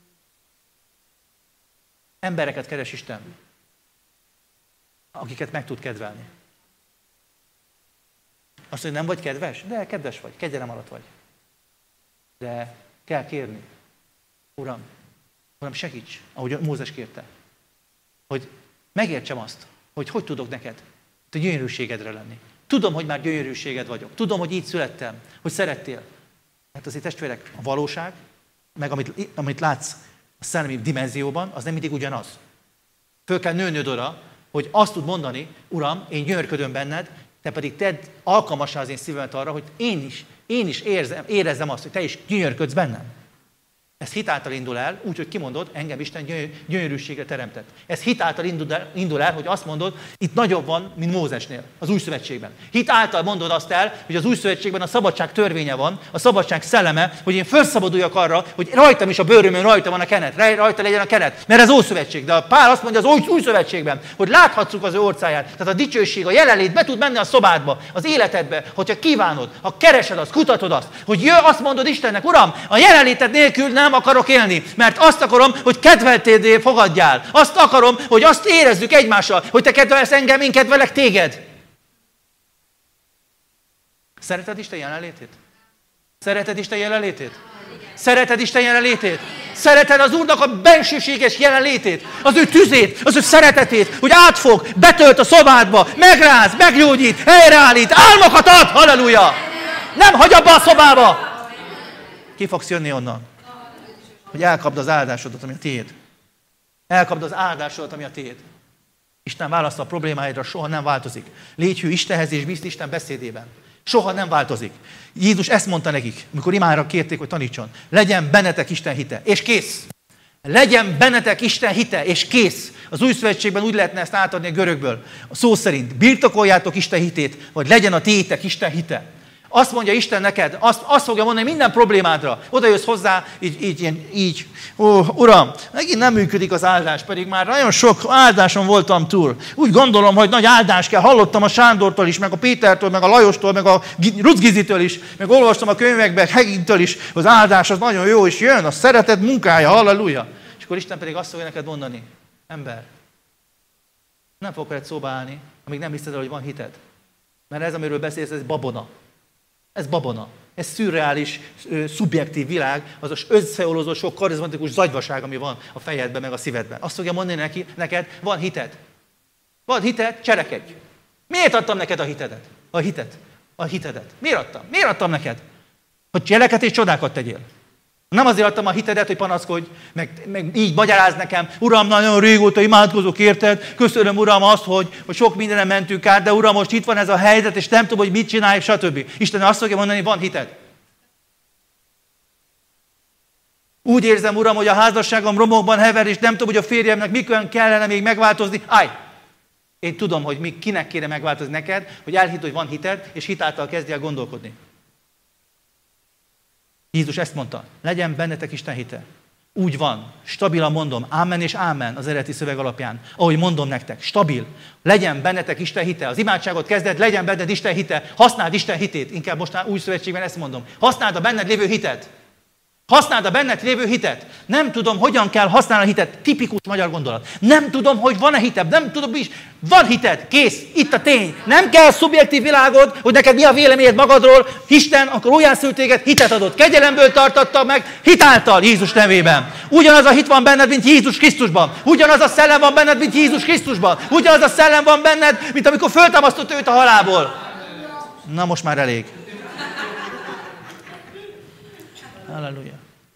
Embereket keres Isten, akiket meg tud kedvelni. Azt mondja, nem vagy kedves? De kedves vagy, kegyelem alatt vagy. De kell kérni. Uram, segíts, ahogy Mózes kérte, hogy megértsem azt, hogy tudok neked a gyönyörűségedre lenni. Tudom, hogy már gyönyörűséged vagyok. Tudom, hogy így születtem, hogy szerettél. Hát azért testvérek, a valóság, meg amit látsz a szellemi dimenzióban, az nem mindig ugyanaz. Föl kell nőnöd oda, hogy azt tud mondani, Uram, én gyönyörködöm benned, te pedig tedd alkalmassá az én szívemet arra, hogy én is érezzem azt, hogy te is gyönyörködsz bennem. Ez hit által indul el, úgyhogy kimondod, engem Isten gyönyörűségre teremtett. Ez hit által indul el, hogy azt mondod, itt nagyobb van, mint Mózesnél, az új szövetségben. Hit által mondod azt el, hogy az új szövetségben a szabadság törvénye van, a szabadság szelleme, hogy én felszabaduljak arra, hogy rajtam is a bőrömön rajta van a kenet, rajta legyen a kenet, mert ez Ószövetség. De a Pál azt mondja az új szövetségben, hogy láthatszuk az ő orcáját. Tehát a dicsőség, a jelenlét be tud menni a szobádba, az életedbe, hogyha kívánod, ha keresed azt, kutatod azt, hogy azt mondod Istennek, Uram, a jelenléted nélkül nem akarok élni, mert azt akarom, hogy kedveltédé fogadjál. Azt akarom, hogy azt érezzük egymással, hogy te kedvelsz engem, én kedvelek téged. Szereted Isten jelenlétét? Szereted Isten jelenlétét? Szereted Isten jelenlétét? Szereted az Úrnak a bensőséges jelenlétét, az ő tüzét, az ő szeretetét, hogy átfog, betölt a szobádba, megráz, meggyógyít, helyreállít, álmokat ad, halleluja! Nem hagy abba a szobába! Ki fogsz jönni onnan? Hogy elkapd az áldásodat, ami a tiéd. Elkapd az áldásodat, ami a tiéd. Isten válasza a problémáidra soha nem változik. Légy hű Istenhez és bízd Isten beszédében. Soha nem változik. Jézus ezt mondta nekik, amikor imára kérték, hogy tanítson. Legyen bennetek Isten hite, és kész. Legyen bennetek Isten hite, és kész. Az új szövetségben úgy lehetne ezt átadni a görögből. A szó szerint birtokoljátok Isten hitét, vagy legyen a tiétek Isten hite. Azt mondja Isten neked, azt fogja mondani minden problémádra. Oda jössz hozzá, így. Ó, Uram, megint nem működik az áldás, pedig már nagyon sok áldáson voltam túl. Úgy gondolom, hogy nagy áldás kell. Hallottam a Sándortól is, meg a Pétertől, meg a Lajostól, meg a Rucgizitől is, meg olvastam a könyvekben, Hegintől is. Az áldás az nagyon jó, és jön a szeretet munkája, halleluja. És akkor Isten pedig azt fogja neked mondani, ember, nem fog veled szóba állni, amíg nem hiszed el, hogy van hited. Mert ez, amiről beszélsz, ez babona. Ez babona. Ez szürreális, szubjektív világ, az az összeolózó sok karizmatikus zagyvaság, ami van a fejedben, meg a szívedben. Azt fogja mondani neked, van hited. Van hited, cselekedj. Miért adtam neked a hitedet? A hitedet. Miért adtam? Miért adtam neked? Hogy cselekedj és csodákat tegyél. Nem azért adtam a hitedet, hogy panaszkodj, meg így magyarázd nekem, Uram, nagyon régóta imádkozok, érted? Köszönöm, Uram, azt, hogy sok mindenen mentünk át, de Uram, most itt van ez a helyzet, és nem tudom, hogy mit csinálják, stb. Isten azt fogja mondani, van hited. Úgy érzem, Uram, hogy a házasságom romokban hever, és nem tudom, hogy a férjemnek mikor kellene még megváltozni. Állj! Én tudom, hogy kinek kéne megváltozni neked, hogy elhidd, hogy van hited, és hitáltal kezdj el gondolkodni. Jézus ezt mondta, legyen bennetek Isten hite. Úgy van, stabilan mondom, ámen és ámen az eredeti szöveg alapján. Ahogy mondom nektek, stabil. Legyen bennetek Isten hite. Az imádságot kezded, legyen benned Isten hite. Használd Isten hitét. Inkább most új szövetségben ezt mondom. Használd a benned lévő hitet. Használd a benned lévő hitet. Nem tudom, hogyan kell használni a hitet. Tipikus magyar gondolat. Nem tudom, hogy van-e hited. Nem tudom is. Van hited. Kész. Itt a tény. Nem kell szubjektív világod, hogy neked mi a véleményed magadról. Isten, akkor újjászült téged, hitet adott. Kegyelemből tartotta meg, hitáltal Jézus nevében. Ugyanaz a hit van benned, mint Jézus Krisztusban. Ugyanaz a szellem van benned, mint Jézus Krisztusban. Ugyanaz a szellem van benned, mint amikor föltámasztott őt a halálból. Na most már elég. Halleluja.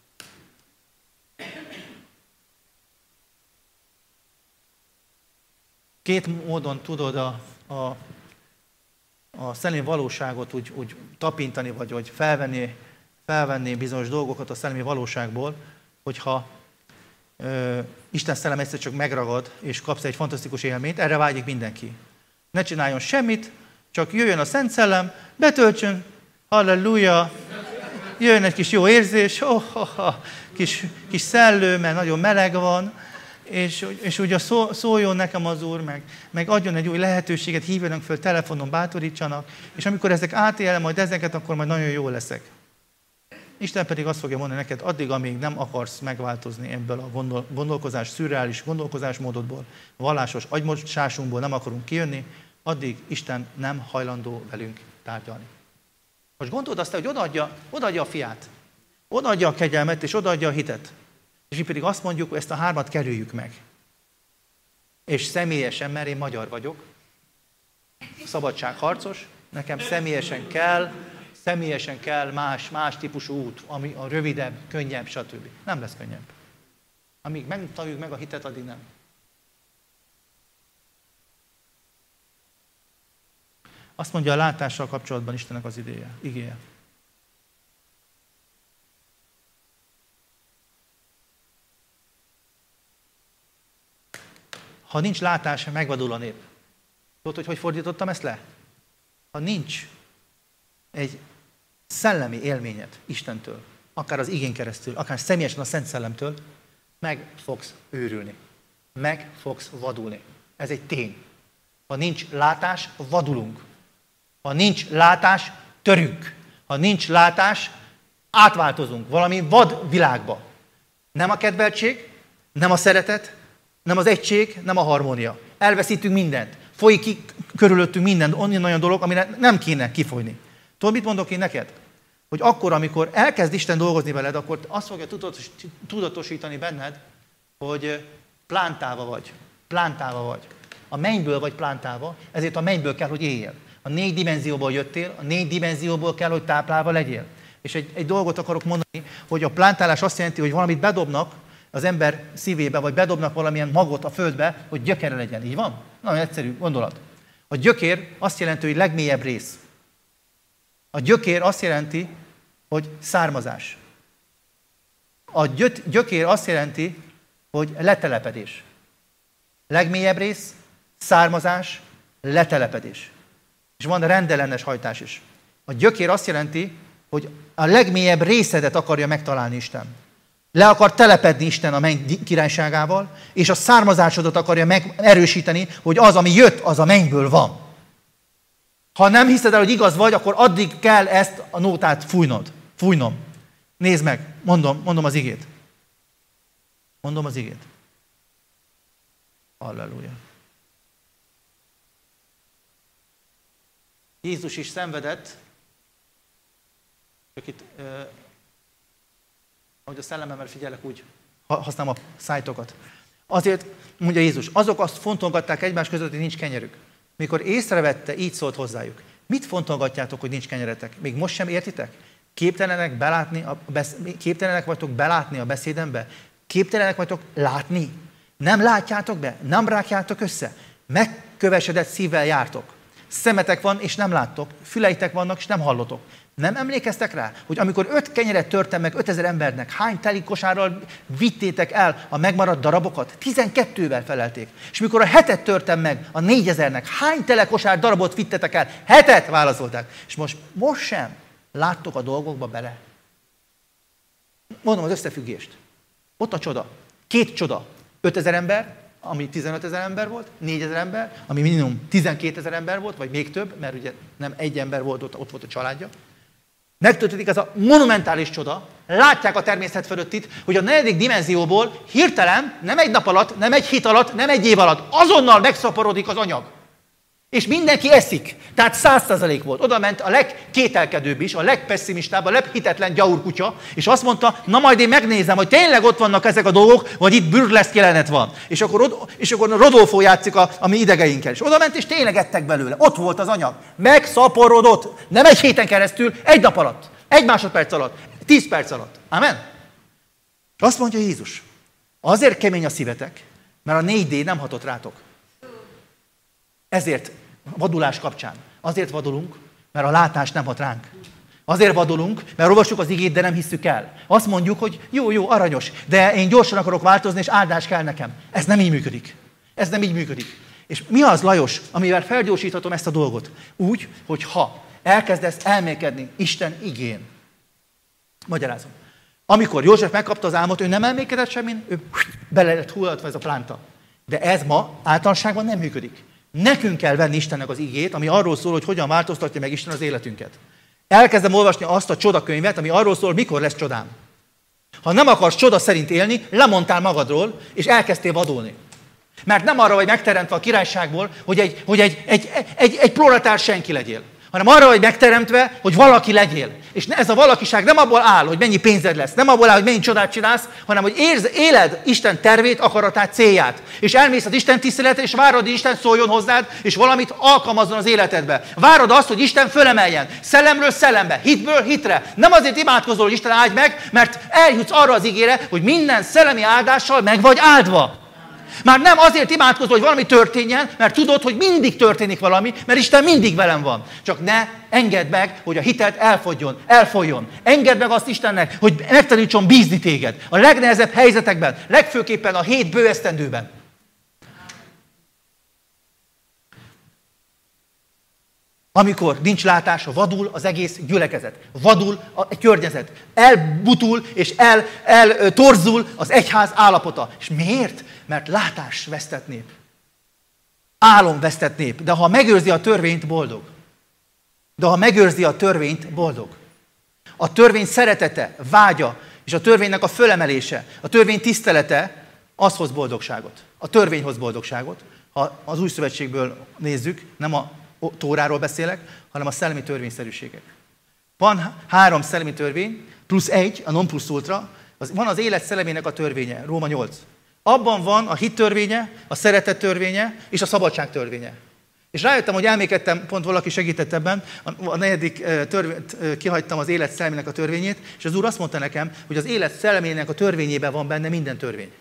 Két módon tudod a szellemi valóságot úgy tapintani, vagy felvenni bizonyos dolgokat a szellemi valóságból, hogyha Isten szellem egyszer csak megragad, és kapsz egy fantasztikus élményt, erre vágyik mindenki. Ne csináljon semmit, csak jöjjön a Szent Szellem, betöltsön, halleluja, jön egy kis jó érzés, kis szellő, mert nagyon meleg van, és ugye szóljon nekem az Úr, meg adjon egy új lehetőséget, hívjanak föl telefonon, bátorítsanak, és amikor ezek átélem majd ezeket, akkor majd nagyon jó leszek. Isten pedig azt fogja mondani neked, addig, amíg nem akarsz megváltozni ebből a gondolkozás, szürreális gondolkozásmódodból, vallásos agymosásunkból nem akarunk kijönni, addig Isten nem hajlandó velünk tárgyalni. Most gondold azt, hogy odaadja a fiát, odaadja a kegyelmet, és odaadja a hitet. És mi pedig azt mondjuk, hogy ezt a hármat kerüljük meg. És személyesen, mert én magyar vagyok, szabadságharcos, nekem személyesen kell más típusú út, ami a rövidebb, könnyebb, stb. Nem lesz könnyebb. Amíg megtanuljuk meg a hitet, addig nem. Azt mondja a látással kapcsolatban Istennek az igéje. Ha nincs látás, megvadul a nép. Tudod, hogy fordítottam ezt le? Ha nincs egy szellemi élményed Istentől, akár az igén keresztül, akár személyesen a Szent Szellemtől, meg fogsz őrülni. Meg fogsz vadulni. Ez egy tény. Ha nincs látás, vadulunk. Ha nincs látás, törünk. Ha nincs látás, átváltozunk valami vad világba. Nem a kedveltség, nem a szeretet, nem az egység, nem a harmónia. Elveszítünk mindent. Folyik ki körülöttünk minden olyan dolog, amire nem kéne kifolyni. Tudod, mit mondok én neked? Hogy akkor, amikor elkezd Isten dolgozni veled, akkor azt fogja tudatosítani benned, hogy plántálva vagy. Plántálva vagy. A mennyből vagy plántálva, ezért a mennyből kell, hogy éljél. A 4 dimenzióból jöttél, a 4 dimenzióból kell, hogy táplálva legyél. És egy dolgot akarok mondani, hogy a plántálás azt jelenti, hogy valamit bedobnak az ember szívébe, vagy bedobnak valamilyen magot a földbe, hogy gyökere legyen. Így van? Nagyon egyszerű gondolat. A gyökér azt jelenti, hogy legmélyebb rész. A gyökér azt jelenti, hogy származás. A gyökér azt jelenti, hogy letelepedés. Legmélyebb rész, származás, letelepedés. És van rendellenes hajtás is. A gyökér azt jelenti, hogy a legmélyebb részedet akarja megtalálni Isten. Le akar telepedni Isten a menny királyságával, és a származásodat akarja megerősíteni, hogy az, ami jött, az a mennyből van. Ha nem hiszed el, hogy igaz vagy, akkor addig kell ezt a nótát fújnom. Nézd meg, mondom az igét. Mondom az igét. Halleluja. Jézus is szenvedett, csak itt, ahogy a szellememmel figyelek, úgy használom a szájtokat. Azért, mondja Jézus, azok azt fontolgatták egymás között, hogy nincs kenyerük. Mikor észrevette, így szólt hozzájuk. Mit fontolgatjátok, hogy nincs kenyeretek? Még most sem értitek? Képtelenek vagytok belátni a beszédembe? Képtelenek vagytok látni? Nem látjátok be? Nem rágjátok össze? Megkövesedett szívvel jártok. Szemetek van, és nem láttok. Füleitek vannak, és nem hallotok. Nem emlékeztek rá, hogy amikor 5 kenyeret törtem meg 5000 embernek, hány teli kosárral vittétek el a megmaradt darabokat? 12-vel felelték. És mikor a 7-et törtem meg a 4000-nek, hány tele kosár darabot vittetek el? 7-et válaszolták. És most sem láttok a dolgokba bele. Mondom az összefüggést. Ott a csoda. 2 csoda. 5000 ember, ami 15 000 ember volt, 4000 ember, ami minimum 12 000 ember volt, vagy még több, mert ugye nem egy ember volt, ott volt a családja. Megtörténik ez a monumentális csoda, látják a természet fölöttit, hogy a 4. dimenzióból hirtelen, nem egy nap alatt, nem egy hét alatt, nem egy év alatt, azonnal megszaporodik az anyag. És mindenki eszik. Tehát 100% volt. Oda ment a legkételkedőbb is, a legpesszimistább, a leghitetlen gyaunkutya, és azt mondta, na majd én megnézem, hogy tényleg ott vannak ezek a dolgok, vagy itt burleszk jelenet van. És akkor Rodolfo játszik a mi idegeinkkel. És oda ment, és tényleg ettek belőle. Ott volt az anyag. Megszaporodott. Nem egy héten keresztül, egy nap alatt, egy másodperc alatt, 10 perc alatt. Amen? És azt mondja Jézus, azért kemény a szívetek, mert a 4D nem hatott rátok. Ezért vadulás kapcsán. Azért vadulunk, mert a látás nem hat ránk. Azért vadulunk, mert olvassuk az igét, de nem hisszük el. Azt mondjuk, hogy jó, aranyos, de én gyorsan akarok változni, és áldás kell nekem. Ez nem így működik. Ez nem így működik. És mi az, Lajos, amivel felgyorsíthatom ezt a dolgot? Úgy, hogy ha elkezdesz elmélkedni Isten igén, Magyarázom. Amikor József megkapta az álmot, ő nem elmékedett semmin, ő bele lett hullatva ez a plánta. De ez ma általánosságban nem működik. Nekünk kell venni Istennek az igét, ami arról szól, hogy hogyan változtatja meg Isten az életünket. Elkezdem olvasni azt a csodakönyvet, ami arról szól, mikor lesz csodám. Ha nem akarsz csoda szerint élni, lemondtál magadról, és elkezdtél vadulni. Mert nem arra vagy megteremtve a királyságból, hogy egy proletár senki legyél, hanem arra vagy megteremtve, hogy valaki legyél. És ez a valakiság nem abból áll, hogy mennyi pénzed lesz, nem abból áll, hogy mennyi csodát csinálsz, hanem hogy éled Isten tervét, akaratát, célját. És elmész az Isten tiszteletre, és várod, hogy Isten szóljon hozzád, és valamit alkalmazzon az életedbe. Várod azt, hogy Isten fölemeljen. Szellemről szellembe, hitből hitre. Nem azért imádkozol, hogy Isten áldj meg, mert eljutsz arra az ígére, hogy minden szellemi áldással meg vagy áldva. Már nem azért imádkozol, hogy valami történjen, mert tudod, hogy mindig történik valami, mert Isten mindig velem van. Csak ne engedd meg, hogy a hited elfolyjon. Engedd meg azt Istennek, hogy megtanítson bízni téged. A legnehezebb helyzetekben, legfőképpen a 7 bő esztendőben. Amikor nincs látása, vadul az egész gyülekezet. Vadul a környezet. Elbutul és eltorzul az egyház állapota. És miért? Mert látás vesztett nép. Álom vesztett nép. De ha megőrzi a törvényt, boldog. A törvény szeretete, vágya, és a törvénynek a fölemelése, a törvény tisztelete, az hoz boldogságot. A törvény hoz boldogságot. Ha az új szövetségből nézzük, nem a Tóráról beszélek, hanem a szellemi törvényszerűségek. Van 3 szellemi törvény, plusz 1, a non plus ultra, van az élet szellemének a törvénye, Róma 8. Abban van a hit törvénye, a szeretet törvénye és a szabadság törvénye. És rájöttem, hogy elmékedtem, pont valaki segített ebben, a 4. kihagytam az élet szellemének a törvényét, és az Úr azt mondta nekem, hogy az élet szellemének a törvényében van benne minden törvény.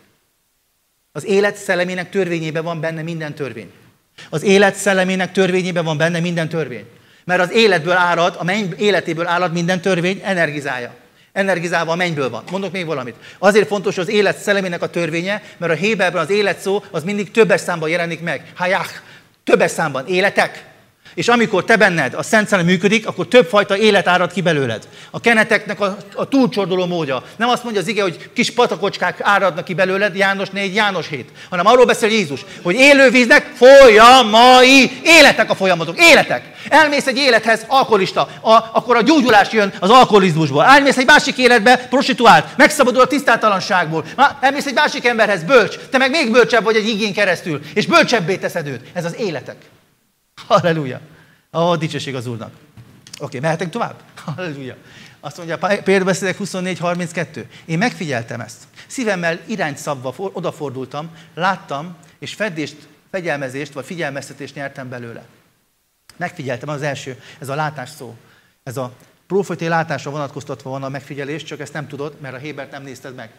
Az élet szellemének törvényében van benne minden törvény. Az élet szellemének törvényében van benne minden törvény. Mert az életből árad, a menny életéből árad minden törvény, energizálva a mennyből van. Mondok még valamit. Azért fontos az élet szellemének a törvénye, mert a Héberben az élet szó az mindig többes számban jelenik meg. Hayach, többes számban, életek. És amikor te benned a Szent Szellem működik, akkor többfajta élet árad ki belőled. A keneteknek a túlcsorduló módja. Nem azt mondja az ige, hogy kis patakocskák áradnak ki belőled, János 4, János 7. Hanem arról beszél Jézus, hogy élővíznek folyamai, életek a folyamatok, életek. Elmész egy élethez, alkoholista, akkor a gyógyulás jön az alkoholizmusból. Elmész egy másik életbe, prostituált, megszabadul a tisztátalanságból. Elmész egy másik emberhez, bölcs, te meg még bölcsebb vagy egy igén keresztül, és bölcsebbé teszed őt. Ez az életek. Halleluja! Dicsőség az Úrnak. Oké, mehetünk tovább? Halleluja! Azt mondja, Példabeszédek 24:32. Én megfigyeltem ezt. Szívemmel irányt szabva odafordultam, láttam, és fegyelmezést, vagy figyelmeztetést nyertem belőle. Megfigyeltem, az első, ez a látás szó. Ez a prófétai látásra vonatkoztatva van a megfigyelés, csak ezt nem tudod, mert a Hébert nem nézted meg.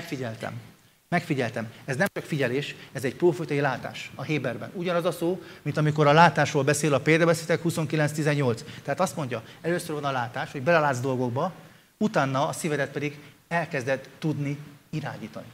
Megfigyeltem. Ez nem csak figyelés, ez egy prófétai látás a Héberben. Ugyanaz a szó, mint amikor a látásról beszél a Példabeszédek 29:18. Tehát azt mondja, először van a látás, hogy belelátsz dolgokba, utána a szívedet pedig elkezded tudni irányítani.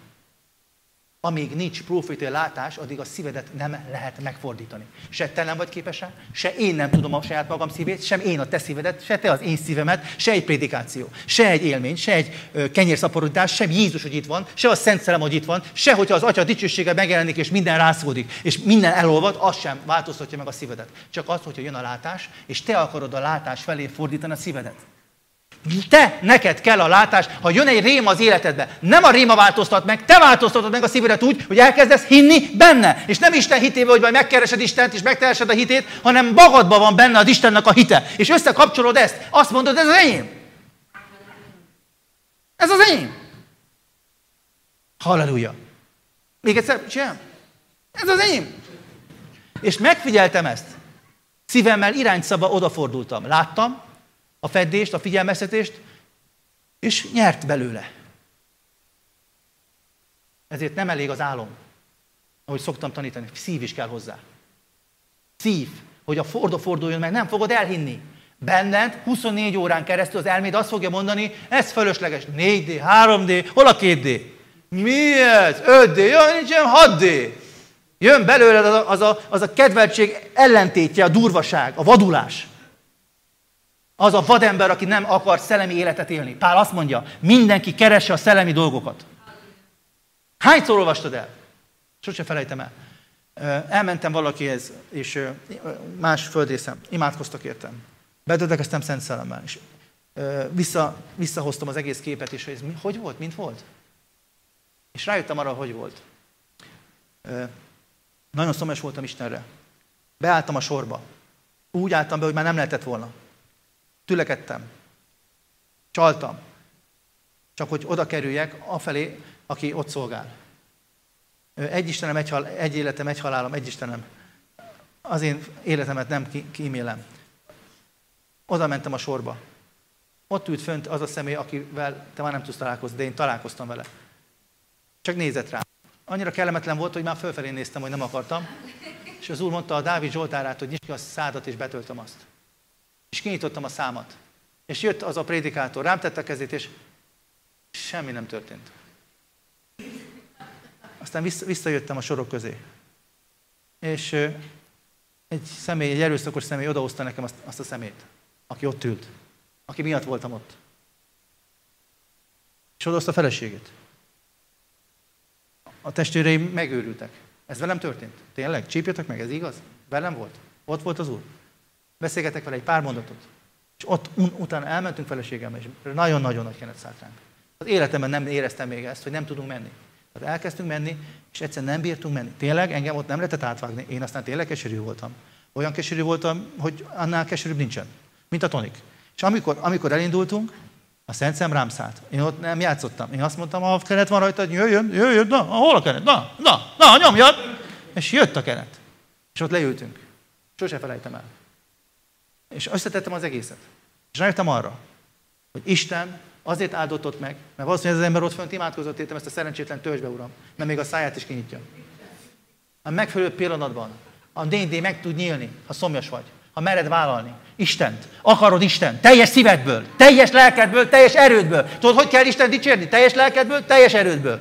Amíg nincs prófétai látás, addig a szívedet nem lehet megfordítani. Se te nem vagy képes rá, se én nem tudom a saját magam szívét, sem én a te szívedet, se te az én szívemet, se egy prédikáció, se egy élmény, se egy kenyérszaporítás, sem Jézus, hogy itt van, se a Szent Szellem, hogy itt van, se hogyha az Atya dicsősége megjelenik, és minden rászódik, és minden elolvad, az sem változtatja meg a szívedet. Csak az, hogyha jön a látás, és te akarod a látás felé fordítani a szívedet. Neked kell a látás, ha jön egy réma az életedbe, nem a réma változtat meg, te változtatod meg a szívedet úgy, hogy elkezdesz hinni benne. És nem Isten hitével, hogy majd megkeresed Istent, és megkeresed a hitét, hanem magadban van benne az Istennek a hite. És összekapcsolod ezt, azt mondod, ez az enyém. Ez az enyém. Halleluja. Még egyszer csinálom. Ez az enyém. És megfigyeltem ezt. Szívemmel irányt szabva odafordultam. Láttam a feddést, a figyelmeztetést, és nyert belőle. Ezért nem elég az álom, ahogy szoktam tanítani, szív is kell hozzá. Szív, hogy a forduljon meg, nem fogod elhinni. Benned 24 órán keresztül az elméd azt fogja mondani, ez fölösleges, 4D, 3D, hol a 2D? Mi ez? 5D, jaj, nincsen 6D. Jön belőled az a kedveltség ellentétje, a durvaság, a vadulás. Az a vadember, aki nem akar szellemi életet élni. Pál azt mondja, mindenki keresse a szellemi dolgokat. Hányszor olvastad el? Sose felejtem el. Elmentem valakihez, és más földrészen. Imádkoztak értem. Bedödekeztem Szent Szellemmel. És visszahoztam az egész képet, és hogy volt, mint volt? És rájöttem arra, hogy volt. Nagyon szomjas voltam Istenre. Beálltam a sorba. Úgy álltam be, hogy már nem lehetett volna. Tülekedtem. Csaltam. Csak hogy oda kerüljek afelé, aki ott szolgál. Egy Istenem, egy életem, egy halálom, egy Istenem. Az én életemet nem kímélem. Oda mentem a sorba. Ott ült fönt az a személy, akivel te már nem tudsz találkozni, de én találkoztam vele. Csak nézett rám. Annyira kellemetlen volt, hogy már fölfelé néztem, hogy nem akartam. És az Úr mondta a Dávid Zsoltárát, hogy nyisd ki a szádat, és betöltöm azt. És kinyitottam a számat. És jött az a prédikátor, rám tette a kezét, és semmi nem történt. Aztán visszajöttem a sorok közé. És egy erőszakos személy odahozta nekem azt a szemét, aki ott ült, aki miatt voltam ott. És odahozta a feleségét. A testvéreim megőrültek. Ez velem történt. Tényleg? Csípjetek meg, ez igaz? Velem volt. Ott volt az Úr. Beszélgetek vele egy pár mondatot. És ott utána elmentünk feleségemmel, és nagyon-nagyon nagy kenet szállt ránk. Az életemben nem éreztem még ezt, hogy nem tudunk menni. Tehát elkezdtünk menni, és egyszerűen nem bírtunk menni. Tényleg engem ott nem lehetett átvágni. Én aztán tényleg keserű voltam. Olyan keserű voltam, hogy annál keserűbb nincsen. Mint a tonik. És amikor elindultunk, a Szent Szem rám szállt. Én ott nem játszottam. Én azt mondtam, ha kenet van rajta, jöjjön, na, hol a kenet? Na, nyomjad! És jött a kenet. És ott leültünk. Sose felejtem el. És összetettem az egészet. És rájöttem arra, hogy Isten azért áldott ott meg, mert valószínűleg ez az ember ott fönt imádkozott, értem, ezt a szerencsétlen töltsd be, Uram, mert még a száját is kinyitja. A megfelelő pillanatban a DD meg tud nyílni, ha szomjas vagy, ha mered vállalni. Istent, akarod Isten, teljes szívedből, teljes lelkedből, teljes erődből. Tudod, hogy kell Isten dicsérni? Teljes lelkedből, teljes erődből.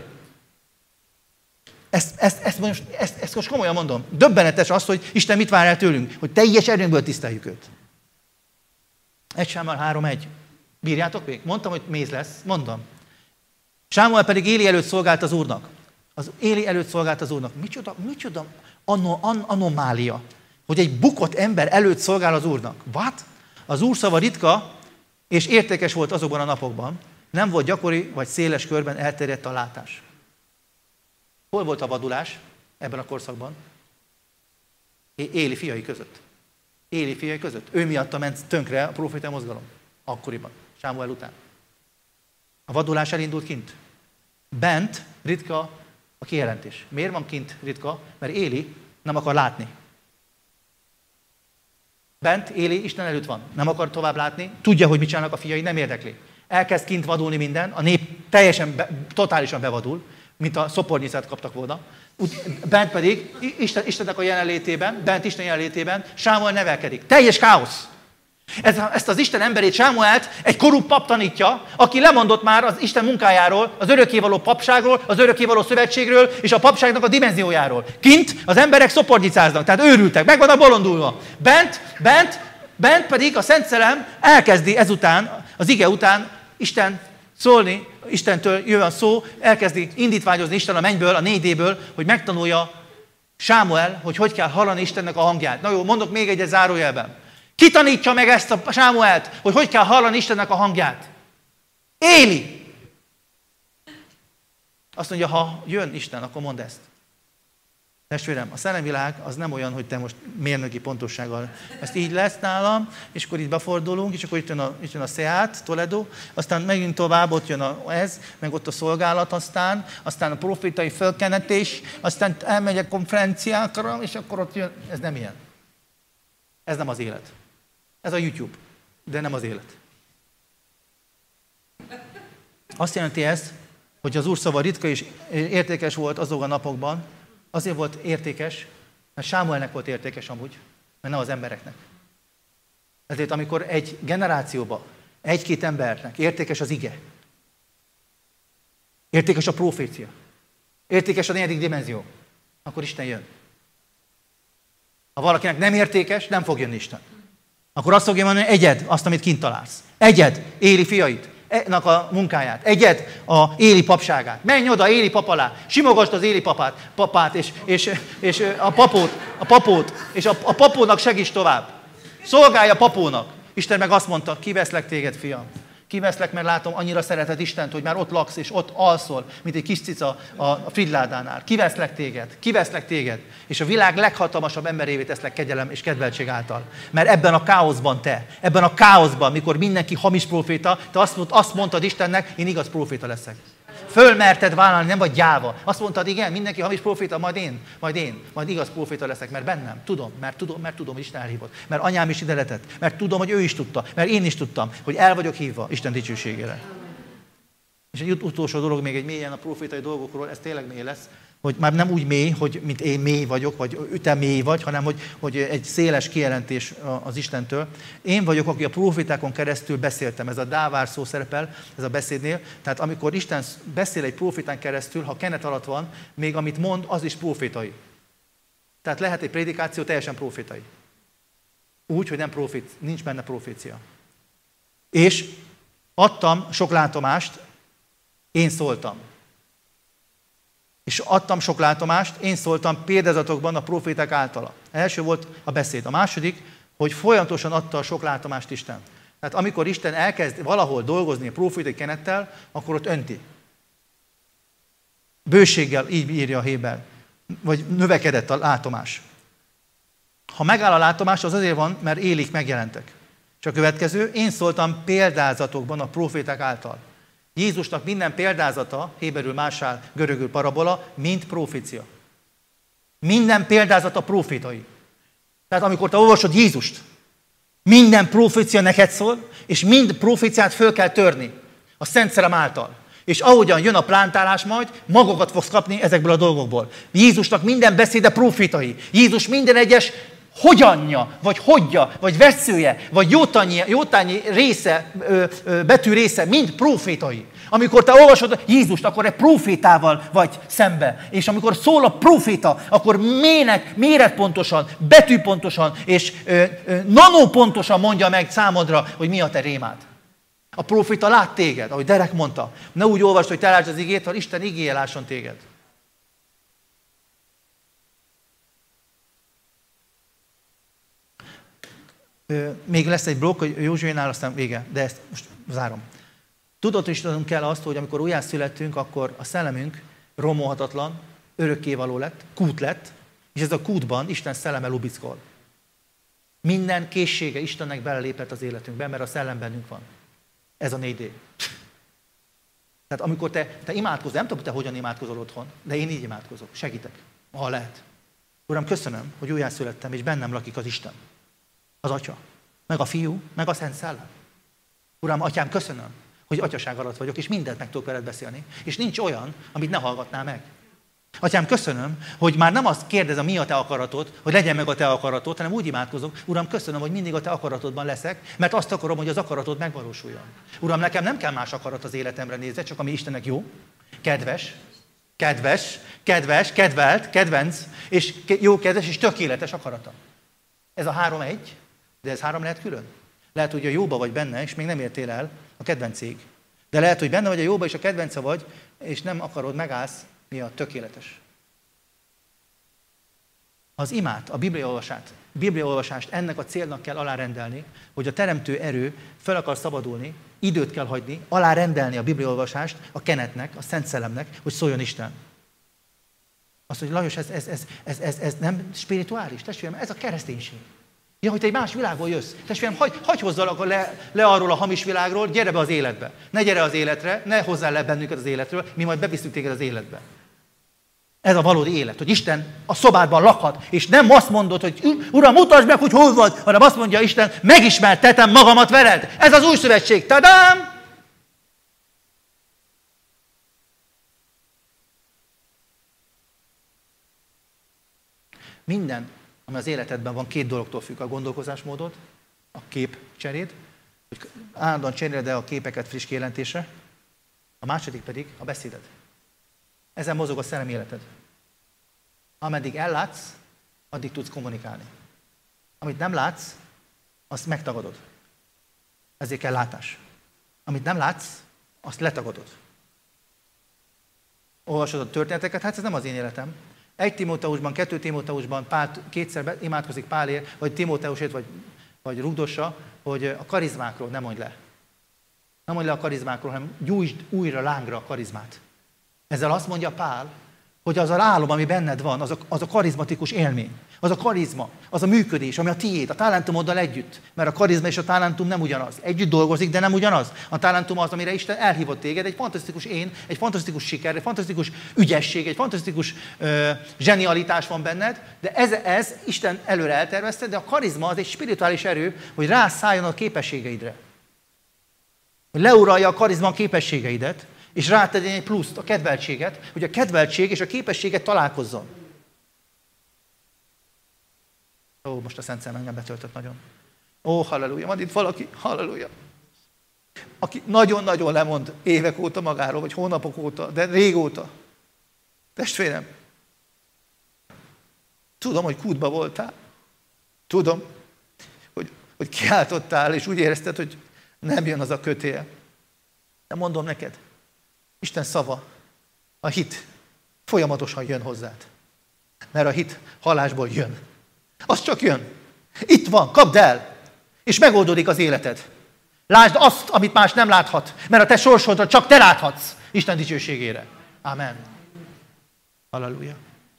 Ezt most komolyan mondom. Döbbenetes az, hogy Isten mit vár el tőlünk, hogy teljes erőnkből tiszteljük őt. 1 Sámuel 3:1. Bírjátok még? Mondtam, hogy méz lesz. Mondom. Sámuel pedig Éli előtt szolgált az Úrnak. Az Éli előtt szolgált az Úrnak. Micsoda anomália, hogy egy bukott ember előtt szolgál az Úrnak. What? Az Úr szava ritka és értékes volt azokban a napokban. Nem volt gyakori vagy széles körben elterjedt a látás. Hol volt a vadulás ebben a korszakban? Éli fiai között. Éli fiai között. Ő miatta ment tönkre a proféta mozgalom. Akkoriban, Sámuel után. A vadulás elindult kint. Bent ritka a kijelentés. Miért van kint ritka? Mert Éli nem akar látni. Bent Éli Isten előtt van. Nem akar tovább látni. Tudja, hogy mit csinálnak a fiai, nem érdekli. Elkezd kint vadulni minden. A nép totálisan bevadul, mint a szopornyicát kaptak volna. Bent pedig Istennek a jelenlétében, bent Isten jelenlétében Sámuel nevelkedik. Teljes káosz. Ezt az Isten emberét, Sámuelt egy korrupt pap tanítja, aki lemondott már az Isten munkájáról, az örökkévaló papságról, az örökkévaló szövetségről és a papságnak a dimenziójáról. Kint az emberek szopornyicáznak, tehát őrültek, meg vannak bolondulva. Bent pedig a Szent Szellem elkezdi ezután, az ige után Isten szólni, Istentől jön a szó, elkezdi indítványozni Isten a mennyből, a 4D-ből, hogy megtanulja Sámuel, hogy kell hallani Istennek a hangját. Na jó, mondok még egyet zárójelben. Ki tanítja meg ezt a Sámuelt, hogy kell hallani Istennek a hangját? Éli! Azt mondja, ha jön Isten, akkor mondd ezt. Testvérem, a szellemvilág az nem olyan, hogy te most mérnöki pontossággal ezt így lesz nálam, és akkor itt befordulunk, és akkor itt jön a Seat, Toledo, aztán megint tovább, ott jön ez, meg ott a szolgálat, aztán a profétai fölkenetés, aztán elmegyek konferenciákra, és akkor ott jön. Ez nem ilyen. Ez nem az élet. Ez a YouTube, de nem az élet. Azt jelenti ez, hogy az Úr szava ritka és értékes volt azokban a napokban, azért volt értékes, mert Sámuelnek volt értékes amúgy, mert nem az embereknek. Ezért amikor egy generációban, egy-két embernek értékes az ige, értékes a profécia, értékes a 4. dimenzió, akkor Isten jön. Ha valakinek nem értékes, nem fog jönni Isten. Akkor azt fogja mondani, egyed azt, amit kint találsz. Egyed Éli fiait, ennek a munkáját. Egyed a Éli papságát. Menj oda Éli pap alá, simogasd az Éli papát és a papót, és a papónak segíts tovább. Szolgálj a papónak. Isten meg azt mondta, kiveszlek téged, fiam. Kiveszlek, mert látom, annyira szereted Istent, hogy már ott laksz, és ott alszol, mint egy kis cica a Fridládánál. Kiveszlek téged, és a világ leghatalmasabb emberévé teszlek kegyelem és kedveltség által. Mert ebben a káoszban, mikor mindenki hamis próféta, te azt mondtad Istennek, én igaz próféta leszek. Fölmerted vállalni, nem vagy gyáva. Azt mondtad, igen, mindenki hamis próféta, majd igaz próféta leszek, mert bennem, mert tudom, hogy Isten elhívott. Mert anyám is ide letett, mert tudom, hogy ő is tudta, mert én is tudtam, hogy el vagyok hívva Isten dicsőségére. És egy utolsó dolog még egy mélyen a prófétai dolgokról, ez tényleg mély lesz, hogy már nem úgy mély, hogy mint én mély vagyok, vagy te mély vagy, hanem hogy egy széles kijelentés az Istentől. Én vagyok, aki a prófétákon keresztül beszéltem. Ez a dávár szó szerepel, ez a beszédnél. Tehát amikor Isten beszél egy prófétán keresztül, ha kenet alatt van, még amit mond, az is prófétai. Tehát lehet egy prédikáció teljesen prófétai. Úgy, hogy nincs benne profécia. És adtam sok látomást, én szóltam. És adtam sok látomást, én szóltam példázatokban a proféták általa. Első volt a beszéd. A második, hogy folyamatosan adta a sok látomást Isten. Tehát amikor Isten elkezd valahol dolgozni a profétai kenettel, akkor ott önti. Bőséggel, így írja a Héber. Vagy növekedett a látomás. Ha megáll a látomás, az azért van, mert Élik megjelentek. És a következő, én szóltam példázatokban a proféták által. Jézusnak minden példázata, héberül másál, görögül parabola, mind profécia. Minden példázata profétai. Tehát amikor te olvasod Jézust, minden profécia neked szól, és mind proféciát föl kell törni a Szent Szellem által. És ahogyan jön a plántálás majd, magokat fogsz kapni ezekből a dolgokból. Jézusnak minden beszéde profétai. Jézus minden egyes hogyanja, vagy hogyja, vagy vesszője, vagy jótányi része, betű része, mind profétai. Amikor te olvasod Jézust, akkor egy profétával vagy szembe. És amikor szól a proféta, akkor méretpontosan, betűpontosan és nanópontosan mondja meg számodra, hogy mi a te rémád. A proféta lát téged, ahogy Derek mondta. Ne úgy olvasd, hogy te lásd az igét, hanem Isten igéje lásson téged. Még lesz egy blokk, hogy Józsuénál, aztán vége, de ezt most zárom. Tudatosítanunk kell azt, hogy amikor újjászülettünk, akkor a szellemünk romolhatatlan, örökkévaló lett, kút lett, és ez a kútban Isten szelleme lubickol. Minden készsége Istennek belelépett az életünkbe, mert a szellem bennünk van. Ez a 4D. Tehát amikor te imádkozol, nem tudom, te hogyan imádkozol otthon, de én így imádkozok, segítek, ha lehet. Uram, köszönöm, hogy újjászülettem, és bennem lakik az Isten. Az Atya, meg a Fiú, meg a Szent Szellem. Uram, Atyám, köszönöm, hogy atyaság alatt vagyok, és mindent meg tudok veled beszélni. És nincs olyan, amit ne hallgatnál meg. Atyám, köszönöm, hogy már nem azt kérdezem, mi a te akaratod, hogy legyen meg a te akaratod, hanem úgy imádkozok, Uram, köszönöm, hogy mindig a te akaratodban leszek, mert azt akarom, hogy az akaratod megvalósuljon. Uram, nekem nem kell más akarat az életemre nézni, csak ami Istennek jó, kedves, kedvelt, kedvenc, és jó, kedves és tökéletes akarata. Ez a 3-1, de ez 3 lehet külön. Lehet, hogy a jóba vagy benne, és még nem értél el a kedvencég. De lehet, hogy benne vagy a jóba, és a kedvence vagy, és nem akarod, megállsz, mi a tökéletes. Az imát, a bibliaolvasást ennek a célnak kell alárendelni, hogy a teremtő erő fel akar szabadulni, időt kell hagyni, alárendelni a bibliaolvasást a kenetnek, a Szent Szellemnek, hogy szóljon Isten. Azt mondja, Lajos, ez nem spirituális, testvérem, ez a kereszténység. Ja, hogy te egy más világból jössz. Testvérem, hagyj hozzalak le arról a hamis világról, gyere be az életbe. Ne gyere az életre, ne hozzál le bennünket az életről, mi majd beviszünk téged az életbe. Ez a valódi élet, hogy Isten a szobádban lakhat, és nem azt mondod, hogy Uram, mutasd meg, hogy hol vagy, hanem azt mondja Isten, megismertetem magamat veled. Ez az új szövetség. Tadám! Minden, ami az életedben van, 2 dologtól függ. A gondolkozásmódod, a képcseréd, hogy állandóan cseréled el a képeket friss kijelentésre, a második pedig a beszéded. Ezen mozog a szellemi életed. Ameddig ellátsz, addig tudsz kommunikálni. Amit nem látsz, azt megtagadod. Ezért kell látás. Amit nem látsz, azt letagadod. Olvasod a történeteket, hát ez nem az én életem. 1 Timóteusban, 2 Timóteusban Pál kétszer imádkozik Pálért, vagy Timóteusért, vagy rugdossa, hogy a karizmákról nem mondj le. Nem mondj le a karizmákról, hanem gyújtsd újra lángra a karizmát. Ezzel azt mondja Pál, hogy az a álom, ami benned van, az a karizmatikus élmény. Az a karizma, az a működés, ami a tiéd, a talentumoddal együtt. Mert a karizma és a talentum nem ugyanaz. Együtt dolgozik, de nem ugyanaz. A talentum az, amire Isten elhívott téged, egy fantasztikus én, egy fantasztikus siker, egy fantasztikus ügyesség, egy fantasztikus zsenialitás van benned, de ez Isten előre eltervezte, de a karizma az egy spirituális erő, hogy rászálljon a képességeidre. Hogy leuralja a karizma a képességeidet, és rátegyen egy pluszt, a kedveltséget, hogy a kedveltség és a képességet találkozzon. Ó, most a Szent Szellem engem betöltött nagyon. Ó, halleluja, van itt valaki, halleluja. Aki nagyon-nagyon lemond évek óta magáról, vagy hónapok óta, de régóta. Testvérem, tudom, hogy kútba voltál. Tudom, hogy kiáltottál, és úgy érezted, hogy nem jön az a kötél. De mondom neked, Isten szava, a hit folyamatosan jön hozzád. Mert a hit halásból jön. Az csak jön. Itt van, kapd el, és megoldódik az életed. Lásd azt, amit más nem láthat, mert a te sorsodra csak te láthatsz Isten dicsőségére. Amen. Halleluja.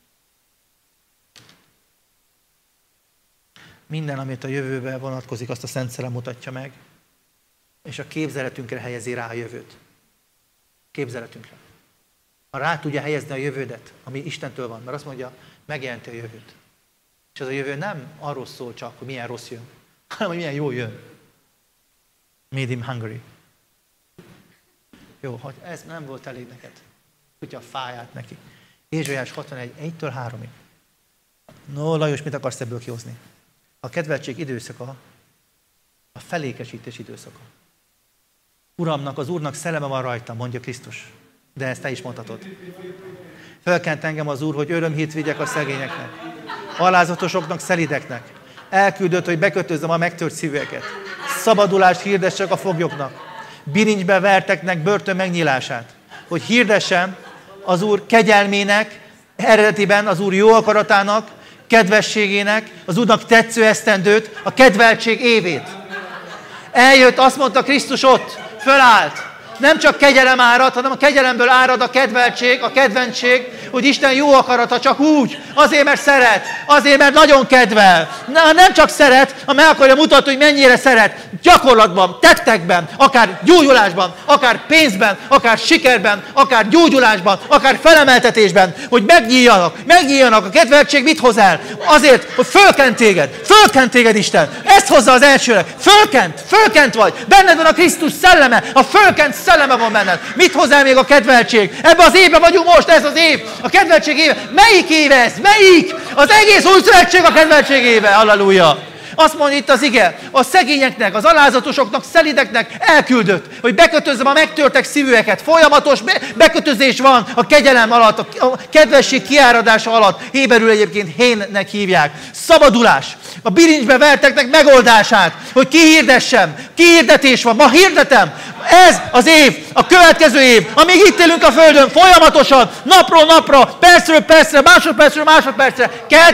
Minden, amit a jövőben vonatkozik, azt a Szent Szellem mutatja meg, és a képzeletünkre helyezi rá a jövőt. Képzeletünkre. Ha rá tudja helyezni a jövődet, ami Istentől van, mert azt mondja, megjelenti a jövőt. És az a jövő nem arról szól csak, hogy milyen rossz jön, hanem hogy milyen jó jön. Made in Hungary. Jó, hogy ez nem volt elég neked. Tudja a fáját neki. Ézsaiás 61, 1-től 3-ig. No, Lajos, mit akarsz ebből kihozni? A kedveltség időszaka, a felékesítés időszaka. Uramnak, az Úrnak szelleme van rajtam, mondja Krisztus. De ezt te is mondhatod. Fölkent engem az Úr, hogy örömhírt vigyek a szegényeknek, alázatosoknak, szelideknek. Elküldött, hogy bekötözzem a megtört szíveket. Szabadulást hirdessek a foglyoknak. Bilincsbe verteknek börtön megnyílását. Hogy hirdessem az Úr kegyelmének, eredetiben az Úr jó akaratának, kedvességének, az Úrnak tetsző esztendőt, a kedveltség évét. Eljött, azt mondta Krisztus ott, fölállt. Nem csak kegyelem árad, hanem a kegyelemből árad a kedveltség, a kedventség, hogy Isten jó akarata csak úgy, azért, mert szeret, azért, mert nagyon kedvel. Nem csak szeret, hanem meg akarja mutatni, hogy mennyire szeret. Gyakorlatban, tettekben, akár gyógyulásban, akár pénzben, akár sikerben, akár gyógyulásban, akár felemeltetésben, hogy megnyíljanak. A kedveltség mit hoz el? Azért, hogy fölkent téged Isten. Ezt hozza az elsőre. Fölkent vagy. Benned van a Krisztus szelleme, a fölkent szelleme van benned. Mit hoz el még a kedveltség? Ebben az évben vagyunk most, ez az év. A kedveltség éve. Melyik éve ez? Melyik? Az egész új szövetség a kedveltség éve. Halleluja. Azt mondja itt az ige, a szegényeknek, az alázatosoknak, szelideknek elküldött, hogy bekötözzem a megtörtek szívűeket. Folyamatos bekötözés van a kegyelem alatt, a kedvesség kiáradása alatt. Héberül egyébként hénnek hívják. Szabadulás. A bilincsbe verteknek megoldását, hogy kihirdetés van. Ma hirdetem. Ez az év, a következő év, amíg itt élünk a Földön, folyamatosan, napról napra, percről percre, másodpercről másodpercre,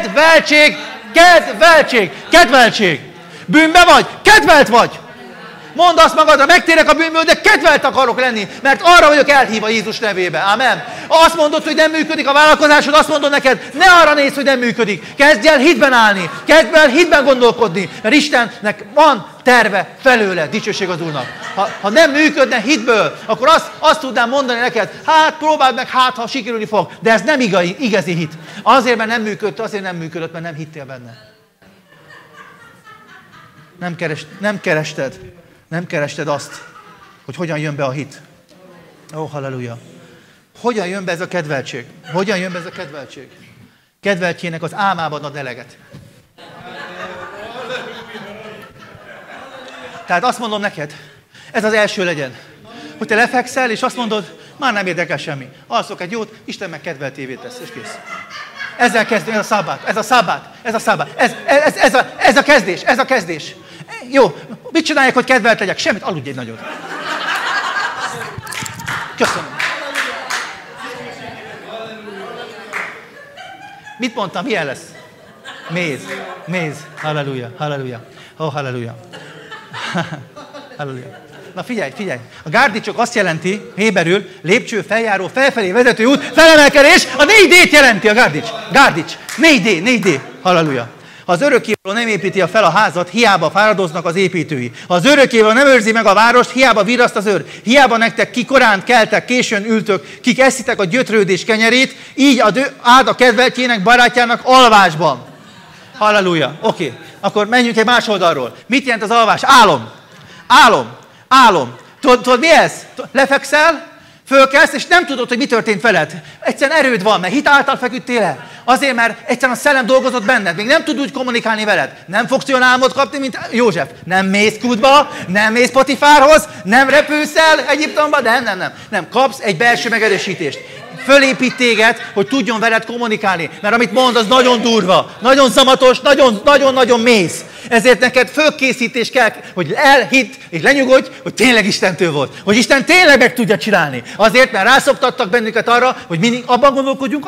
kedveltség. Bűnbe vagy? Kedvelt vagy. Mondd azt magadra, megtérek a bűnből, de kedvelt akarok lenni, mert arra vagyok elhívva Jézus nevébe. Amen. Azt mondod, hogy nem működik a vállalkozásod, azt mondod neked, ne arra nézz, hogy nem működik. Kezdj el hitben állni, kezdj el hitben gondolkodni, mert Istennek van terve felőle, dicsőség az Úrnak. Ha nem működne hitből, akkor azt tudnám mondani neked, hát próbáld meg, hát ha sikerülni fog, de ez nem igazi hit. Azért, mert nem működött, mert nem hittél benne. Nem kerested azt, hogy hogyan jön be a hit. Ó, halleluja. Hogyan jön be ez a kedveltség? Kedveltjének az álmában ad eleget. Tehát azt mondom neked, ez az első legyen, hogy te lefekszel, és azt mondod, már nem érdekel semmi. Alszok egy jót, Isten meg kedveltévé tesz, és kész. Ezzel kezdődik, ez a szabát. Ez a kezdés. Jó, mit csinálják, hogy kedvelt legyek? Semmit, aludj egy nagyot. Köszönöm. Mit mondtam, milyen lesz? Méz. Halleluja, halleluja. Oh, halleluja. Halleluja. Na figyelj. A gárdicsok azt jelenti, héberül, lépcső, feljáró, felfelé vezető út, felemelkedés, a 4D-t jelenti a gárdics. 4D. Halleluja. Ha az örökkévaló nem építi fel a házat, hiába fáradoznak az építői. Ha az örökkévaló nem őrzi meg a várost, hiába virraszt az őr. Hiába nektek ki korán keltek, későn ültök, kik eszitek a gyötrődés kenyerét, így áld a kedveltjének, barátjának alvásban. Halleluja. Oké. Akkor menjünk egy más oldalról. Mit jelent az alvás? Álom. Tudod mi ez? Lefekszel, fölkelsz, és nem tudod, hogy mi történt veled. Egyszerűen erőd van, mert hit által feküdtél el. Azért, mert egyszerűen a szellem dolgozott benned. Még nem tud úgy kommunikálni veled. Nem fogsz olyan álmot kapni, mint József. Nem mész kútba, nem mész Potifárhoz, nem repülsz el Egyiptomba, nem. Kapsz egy belső megerősítést. Fölépít téged, hogy tudjon veled kommunikálni. Mert amit mond, az nagyon durva, nagyon szamatos, nagyon mész. Ezért neked fölkészítés kell, hogy elhidd és lenyugodj, hogy tényleg Istentől volt. Hogy Isten tényleg meg tudja csinálni. Azért, mert rászoktattak bennünket arra, hogy mindig abban gondolkodjunk, a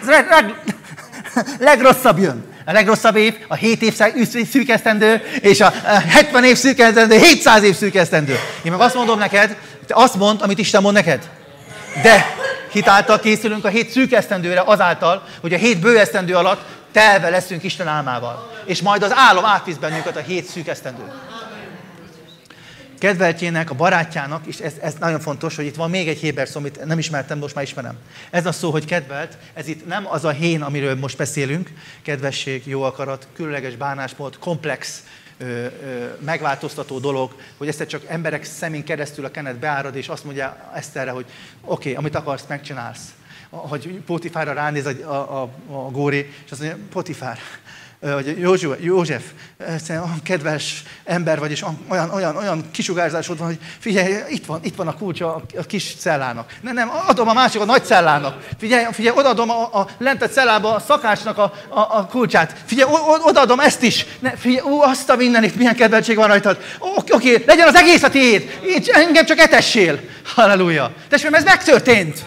legrosszabb jön. A legrosszabb év, a 7 év szűkesztendő, és a 70 év szűkesztendő, 700 év szűkesztendő. Én meg azt mondom neked, te azt mondd, amit Isten mond neked. De hitáltal készülünk a 7 szűk esztendőre azáltal, hogy a 7 bő esztendő alatt telve leszünk Isten álmával. És majd az álom átvisz bennünket a 7 szűk esztendőt. Kedveltjének, a barátjának, és ez nagyon fontos, hogy itt van még egy héber szó, amit nem ismertem, most már ismerem. Ez a szó, hogy kedvelt, ez itt nem az a hén, amiről most beszélünk, kedvesség, jó akarat, különleges bánásmód, komplex, megváltoztató dolog, hogy ezt csak emberek szemén keresztül a kenet beárad, és azt mondja Eszterre, hogy oké, amit akarsz, megcsinálsz. Hogy Potifárra ránéz a góri, és azt mondja, Potifár, vagy József, kedves ember vagy, és olyan kisugárzásod van, hogy figyelj, itt van a kulcsa a kis cellának. Nem, adom a másik a nagy cellának. Figyelj, odaadom a lentett cellába a szakácsnak a kulcsát. Figyelj, odaadom ezt is. Figyelj, azt a mindenit, milyen kedveltség van rajtad. Oké, legyen az egész a tiéd. Engem csak etessél. Halleluja. Testvérem, ez megtörtént.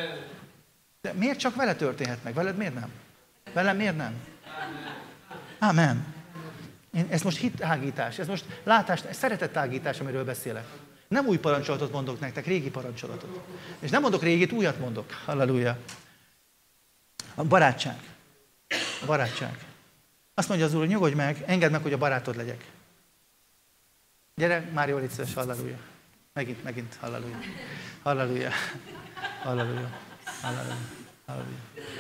De miért csak vele történhet meg? Veled miért nem? Velem miért nem? Amen. Ez most hitágítás, ez most látás, ez szeretettágítás, amiről beszélek. Nem új parancsolatot mondok nektek, régi parancsolatot. És nem mondok régit, újat mondok. Halleluja. A barátság. A barátság. Azt mondja az Úr, hogy nyugodj meg, engedd meg, hogy a barátod legyek. Gyere, már jól itt szíves, halleluja. Megint, halleluja. Halleluja. Halleluja. Halleluja. Halleluja.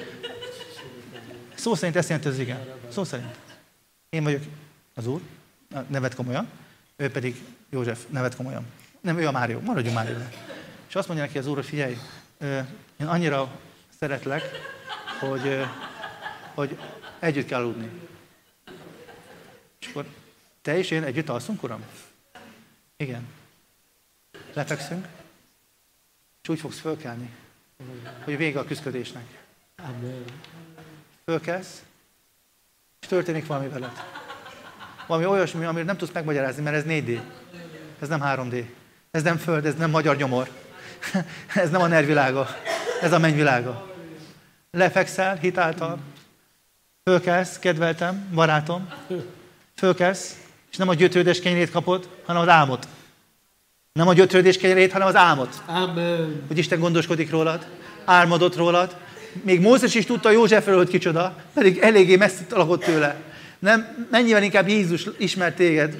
Szó szerint ezt jelenti az igen. Szó szerint. Én vagyok az Úr, nevet komolyan, ő pedig József, nevet komolyan. Nem, ő a Mário, maradjunk Márióra. És azt mondja neki az Úr, hogy figyelj, én annyira szeretlek, hogy együtt kell aludni. És akkor te és én együtt alszunk, Uram? Igen. Lefekszünk, és úgy fogsz fölkelni, hogy vége a küszködésnek. Fölkelsz, és történik valami veled. Valami olyasmi, amit nem tudsz megmagyarázni, mert ez 4D. Ez nem 3D. Ez nem föld, ez nem magyar nyomor. Ez nem a nervvilága. Ez a mennyvilága. Lefekszel hitáltal. Fölkelsz, kedveltem, barátom. Fölkelsz, és nem a gyötrődés kenyerét kapod, hanem az álmot. Nem a gyötrődés kenyerét, hanem az álmot. Amen. Hogy Isten gondoskodik rólad, álmodott rólad. Még Mózes is tudta Józsefről, hogy kicsoda, pedig eléggé messze lakott tőle. Nem, mennyivel inkább Jézus ismert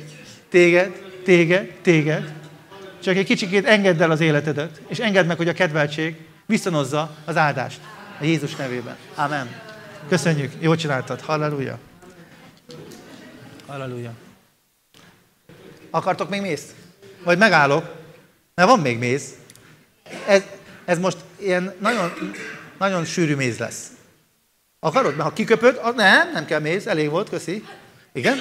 téged. Csak egy kicsikét engedd el az életedet, és engedd meg, hogy a kedveltség viszonozza az áldást a Jézus nevében. Amen. Köszönjük, jól csináltad. Halleluja. Halleluja. Akartok még mézt? Vagy megállok, mert van még méz. Ez most ilyen nagyon sűrű méz lesz. Akarod? Mert ha kiköpöd, nem kell méz, elég volt, köszi. Igen?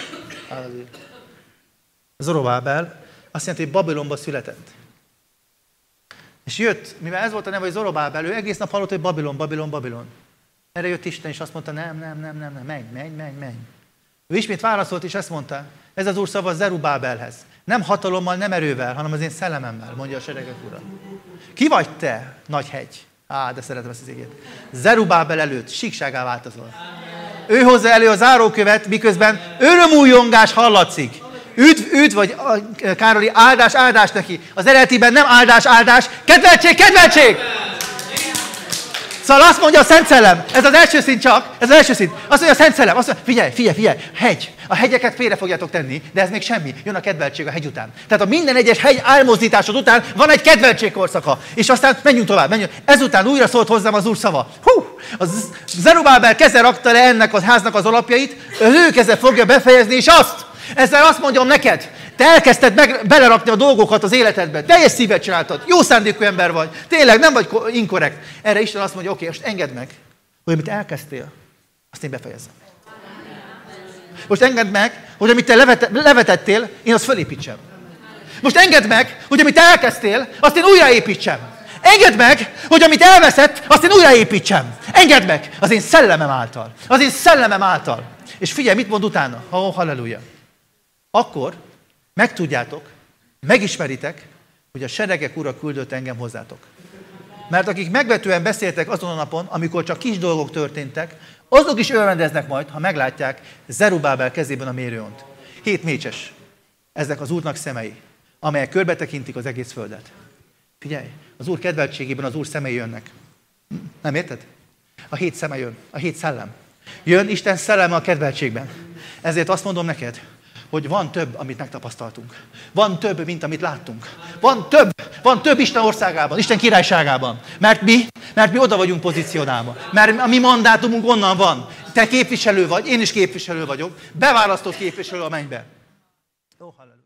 Zorobábel azt jelenti, hogy Babilonba született. És jött, mivel ez volt a neve, hogy Zorobábel, ő egész nap hallott, hogy Babilon. Erre jött Isten, és azt mondta, nem, menj. Ő ismét válaszolt, és ezt mondta, ez az Úr szava Zerubábelhez. Nem hatalommal, nem erővel, hanem az én szellememmel, mondja a seregek Ura. Ki vagy te, nagy hegy? De szeretem ezt az igét. Zerubábel előtt síkságá változol. Ő hozza elő a zárókövet, miközben örömújongás hallatszik. Üdv, vagy Károli, áldás neki. Az eredetiben nem áldás, kedveltség! Szóval azt mondja a Szent Szellem, ez az első szint csak, ez az első szint. Azt mondja a Szent Szellem, azt mondja, figyelj, hegy. A hegyeket félre fogjátok tenni, de ez még semmi. Jön a kedveltség a hegy után. Tehát a minden egyes hegy elmozdításod után van egy kedveltség korszaka. És aztán menjünk tovább. Ezután újra szólt hozzám az Úr szava. Az Zerubábel keze rakta le ennek a háznak az alapjait, az ő keze fogja befejezni, és ezzel azt mondjam neked, te elkezdted belerakni a dolgokat az életedbe, teljes szívet csináltad, jó szándékú ember vagy, tényleg nem vagy inkorrekt. Erre Isten azt mondja, oké, most engedd meg, hogy amit elkezdtél, azt én befejezzem. Most engedd meg, hogy amit te levetettél, én azt fölépítsem. Most engedd meg, hogy amit te elkezdtél, azt én újraépítsem. Engedd meg, hogy amit elveszett, azt én újraépítsem. Engedd meg, az én szellemem által. És figyelj, mit mond utána? Halleluja. Akkor megtudjátok, megismeritek, hogy a seregek Ura küldött engem hozzátok. Mert akik megvetően beszéltek azon a napon, amikor csak kis dolgok történtek, azok is örvendeznek majd, ha meglátják Zerubábel kezében a mérőont. 7 mécses. Ezek az Úrnak szemei, amelyek körbetekintik az egész földet. Figyelj, az Úr kedveltségében az Úr szemei jönnek. Nem érted? A 7 szeme jön, a 7 szellem. Jön Isten szelleme a kedveltségben. Ezért azt mondom neked, hogy van több, amit megtapasztaltunk. Van több, mint amit láttunk. Van több Isten országában, Isten királyságában. Mert mi oda vagyunk pozícionálva. Mert a mi mandátumunk onnan van. Te képviselő vagy, én is képviselő vagyok. Beválasztott képviselő a mennybe. Ó, halleluja.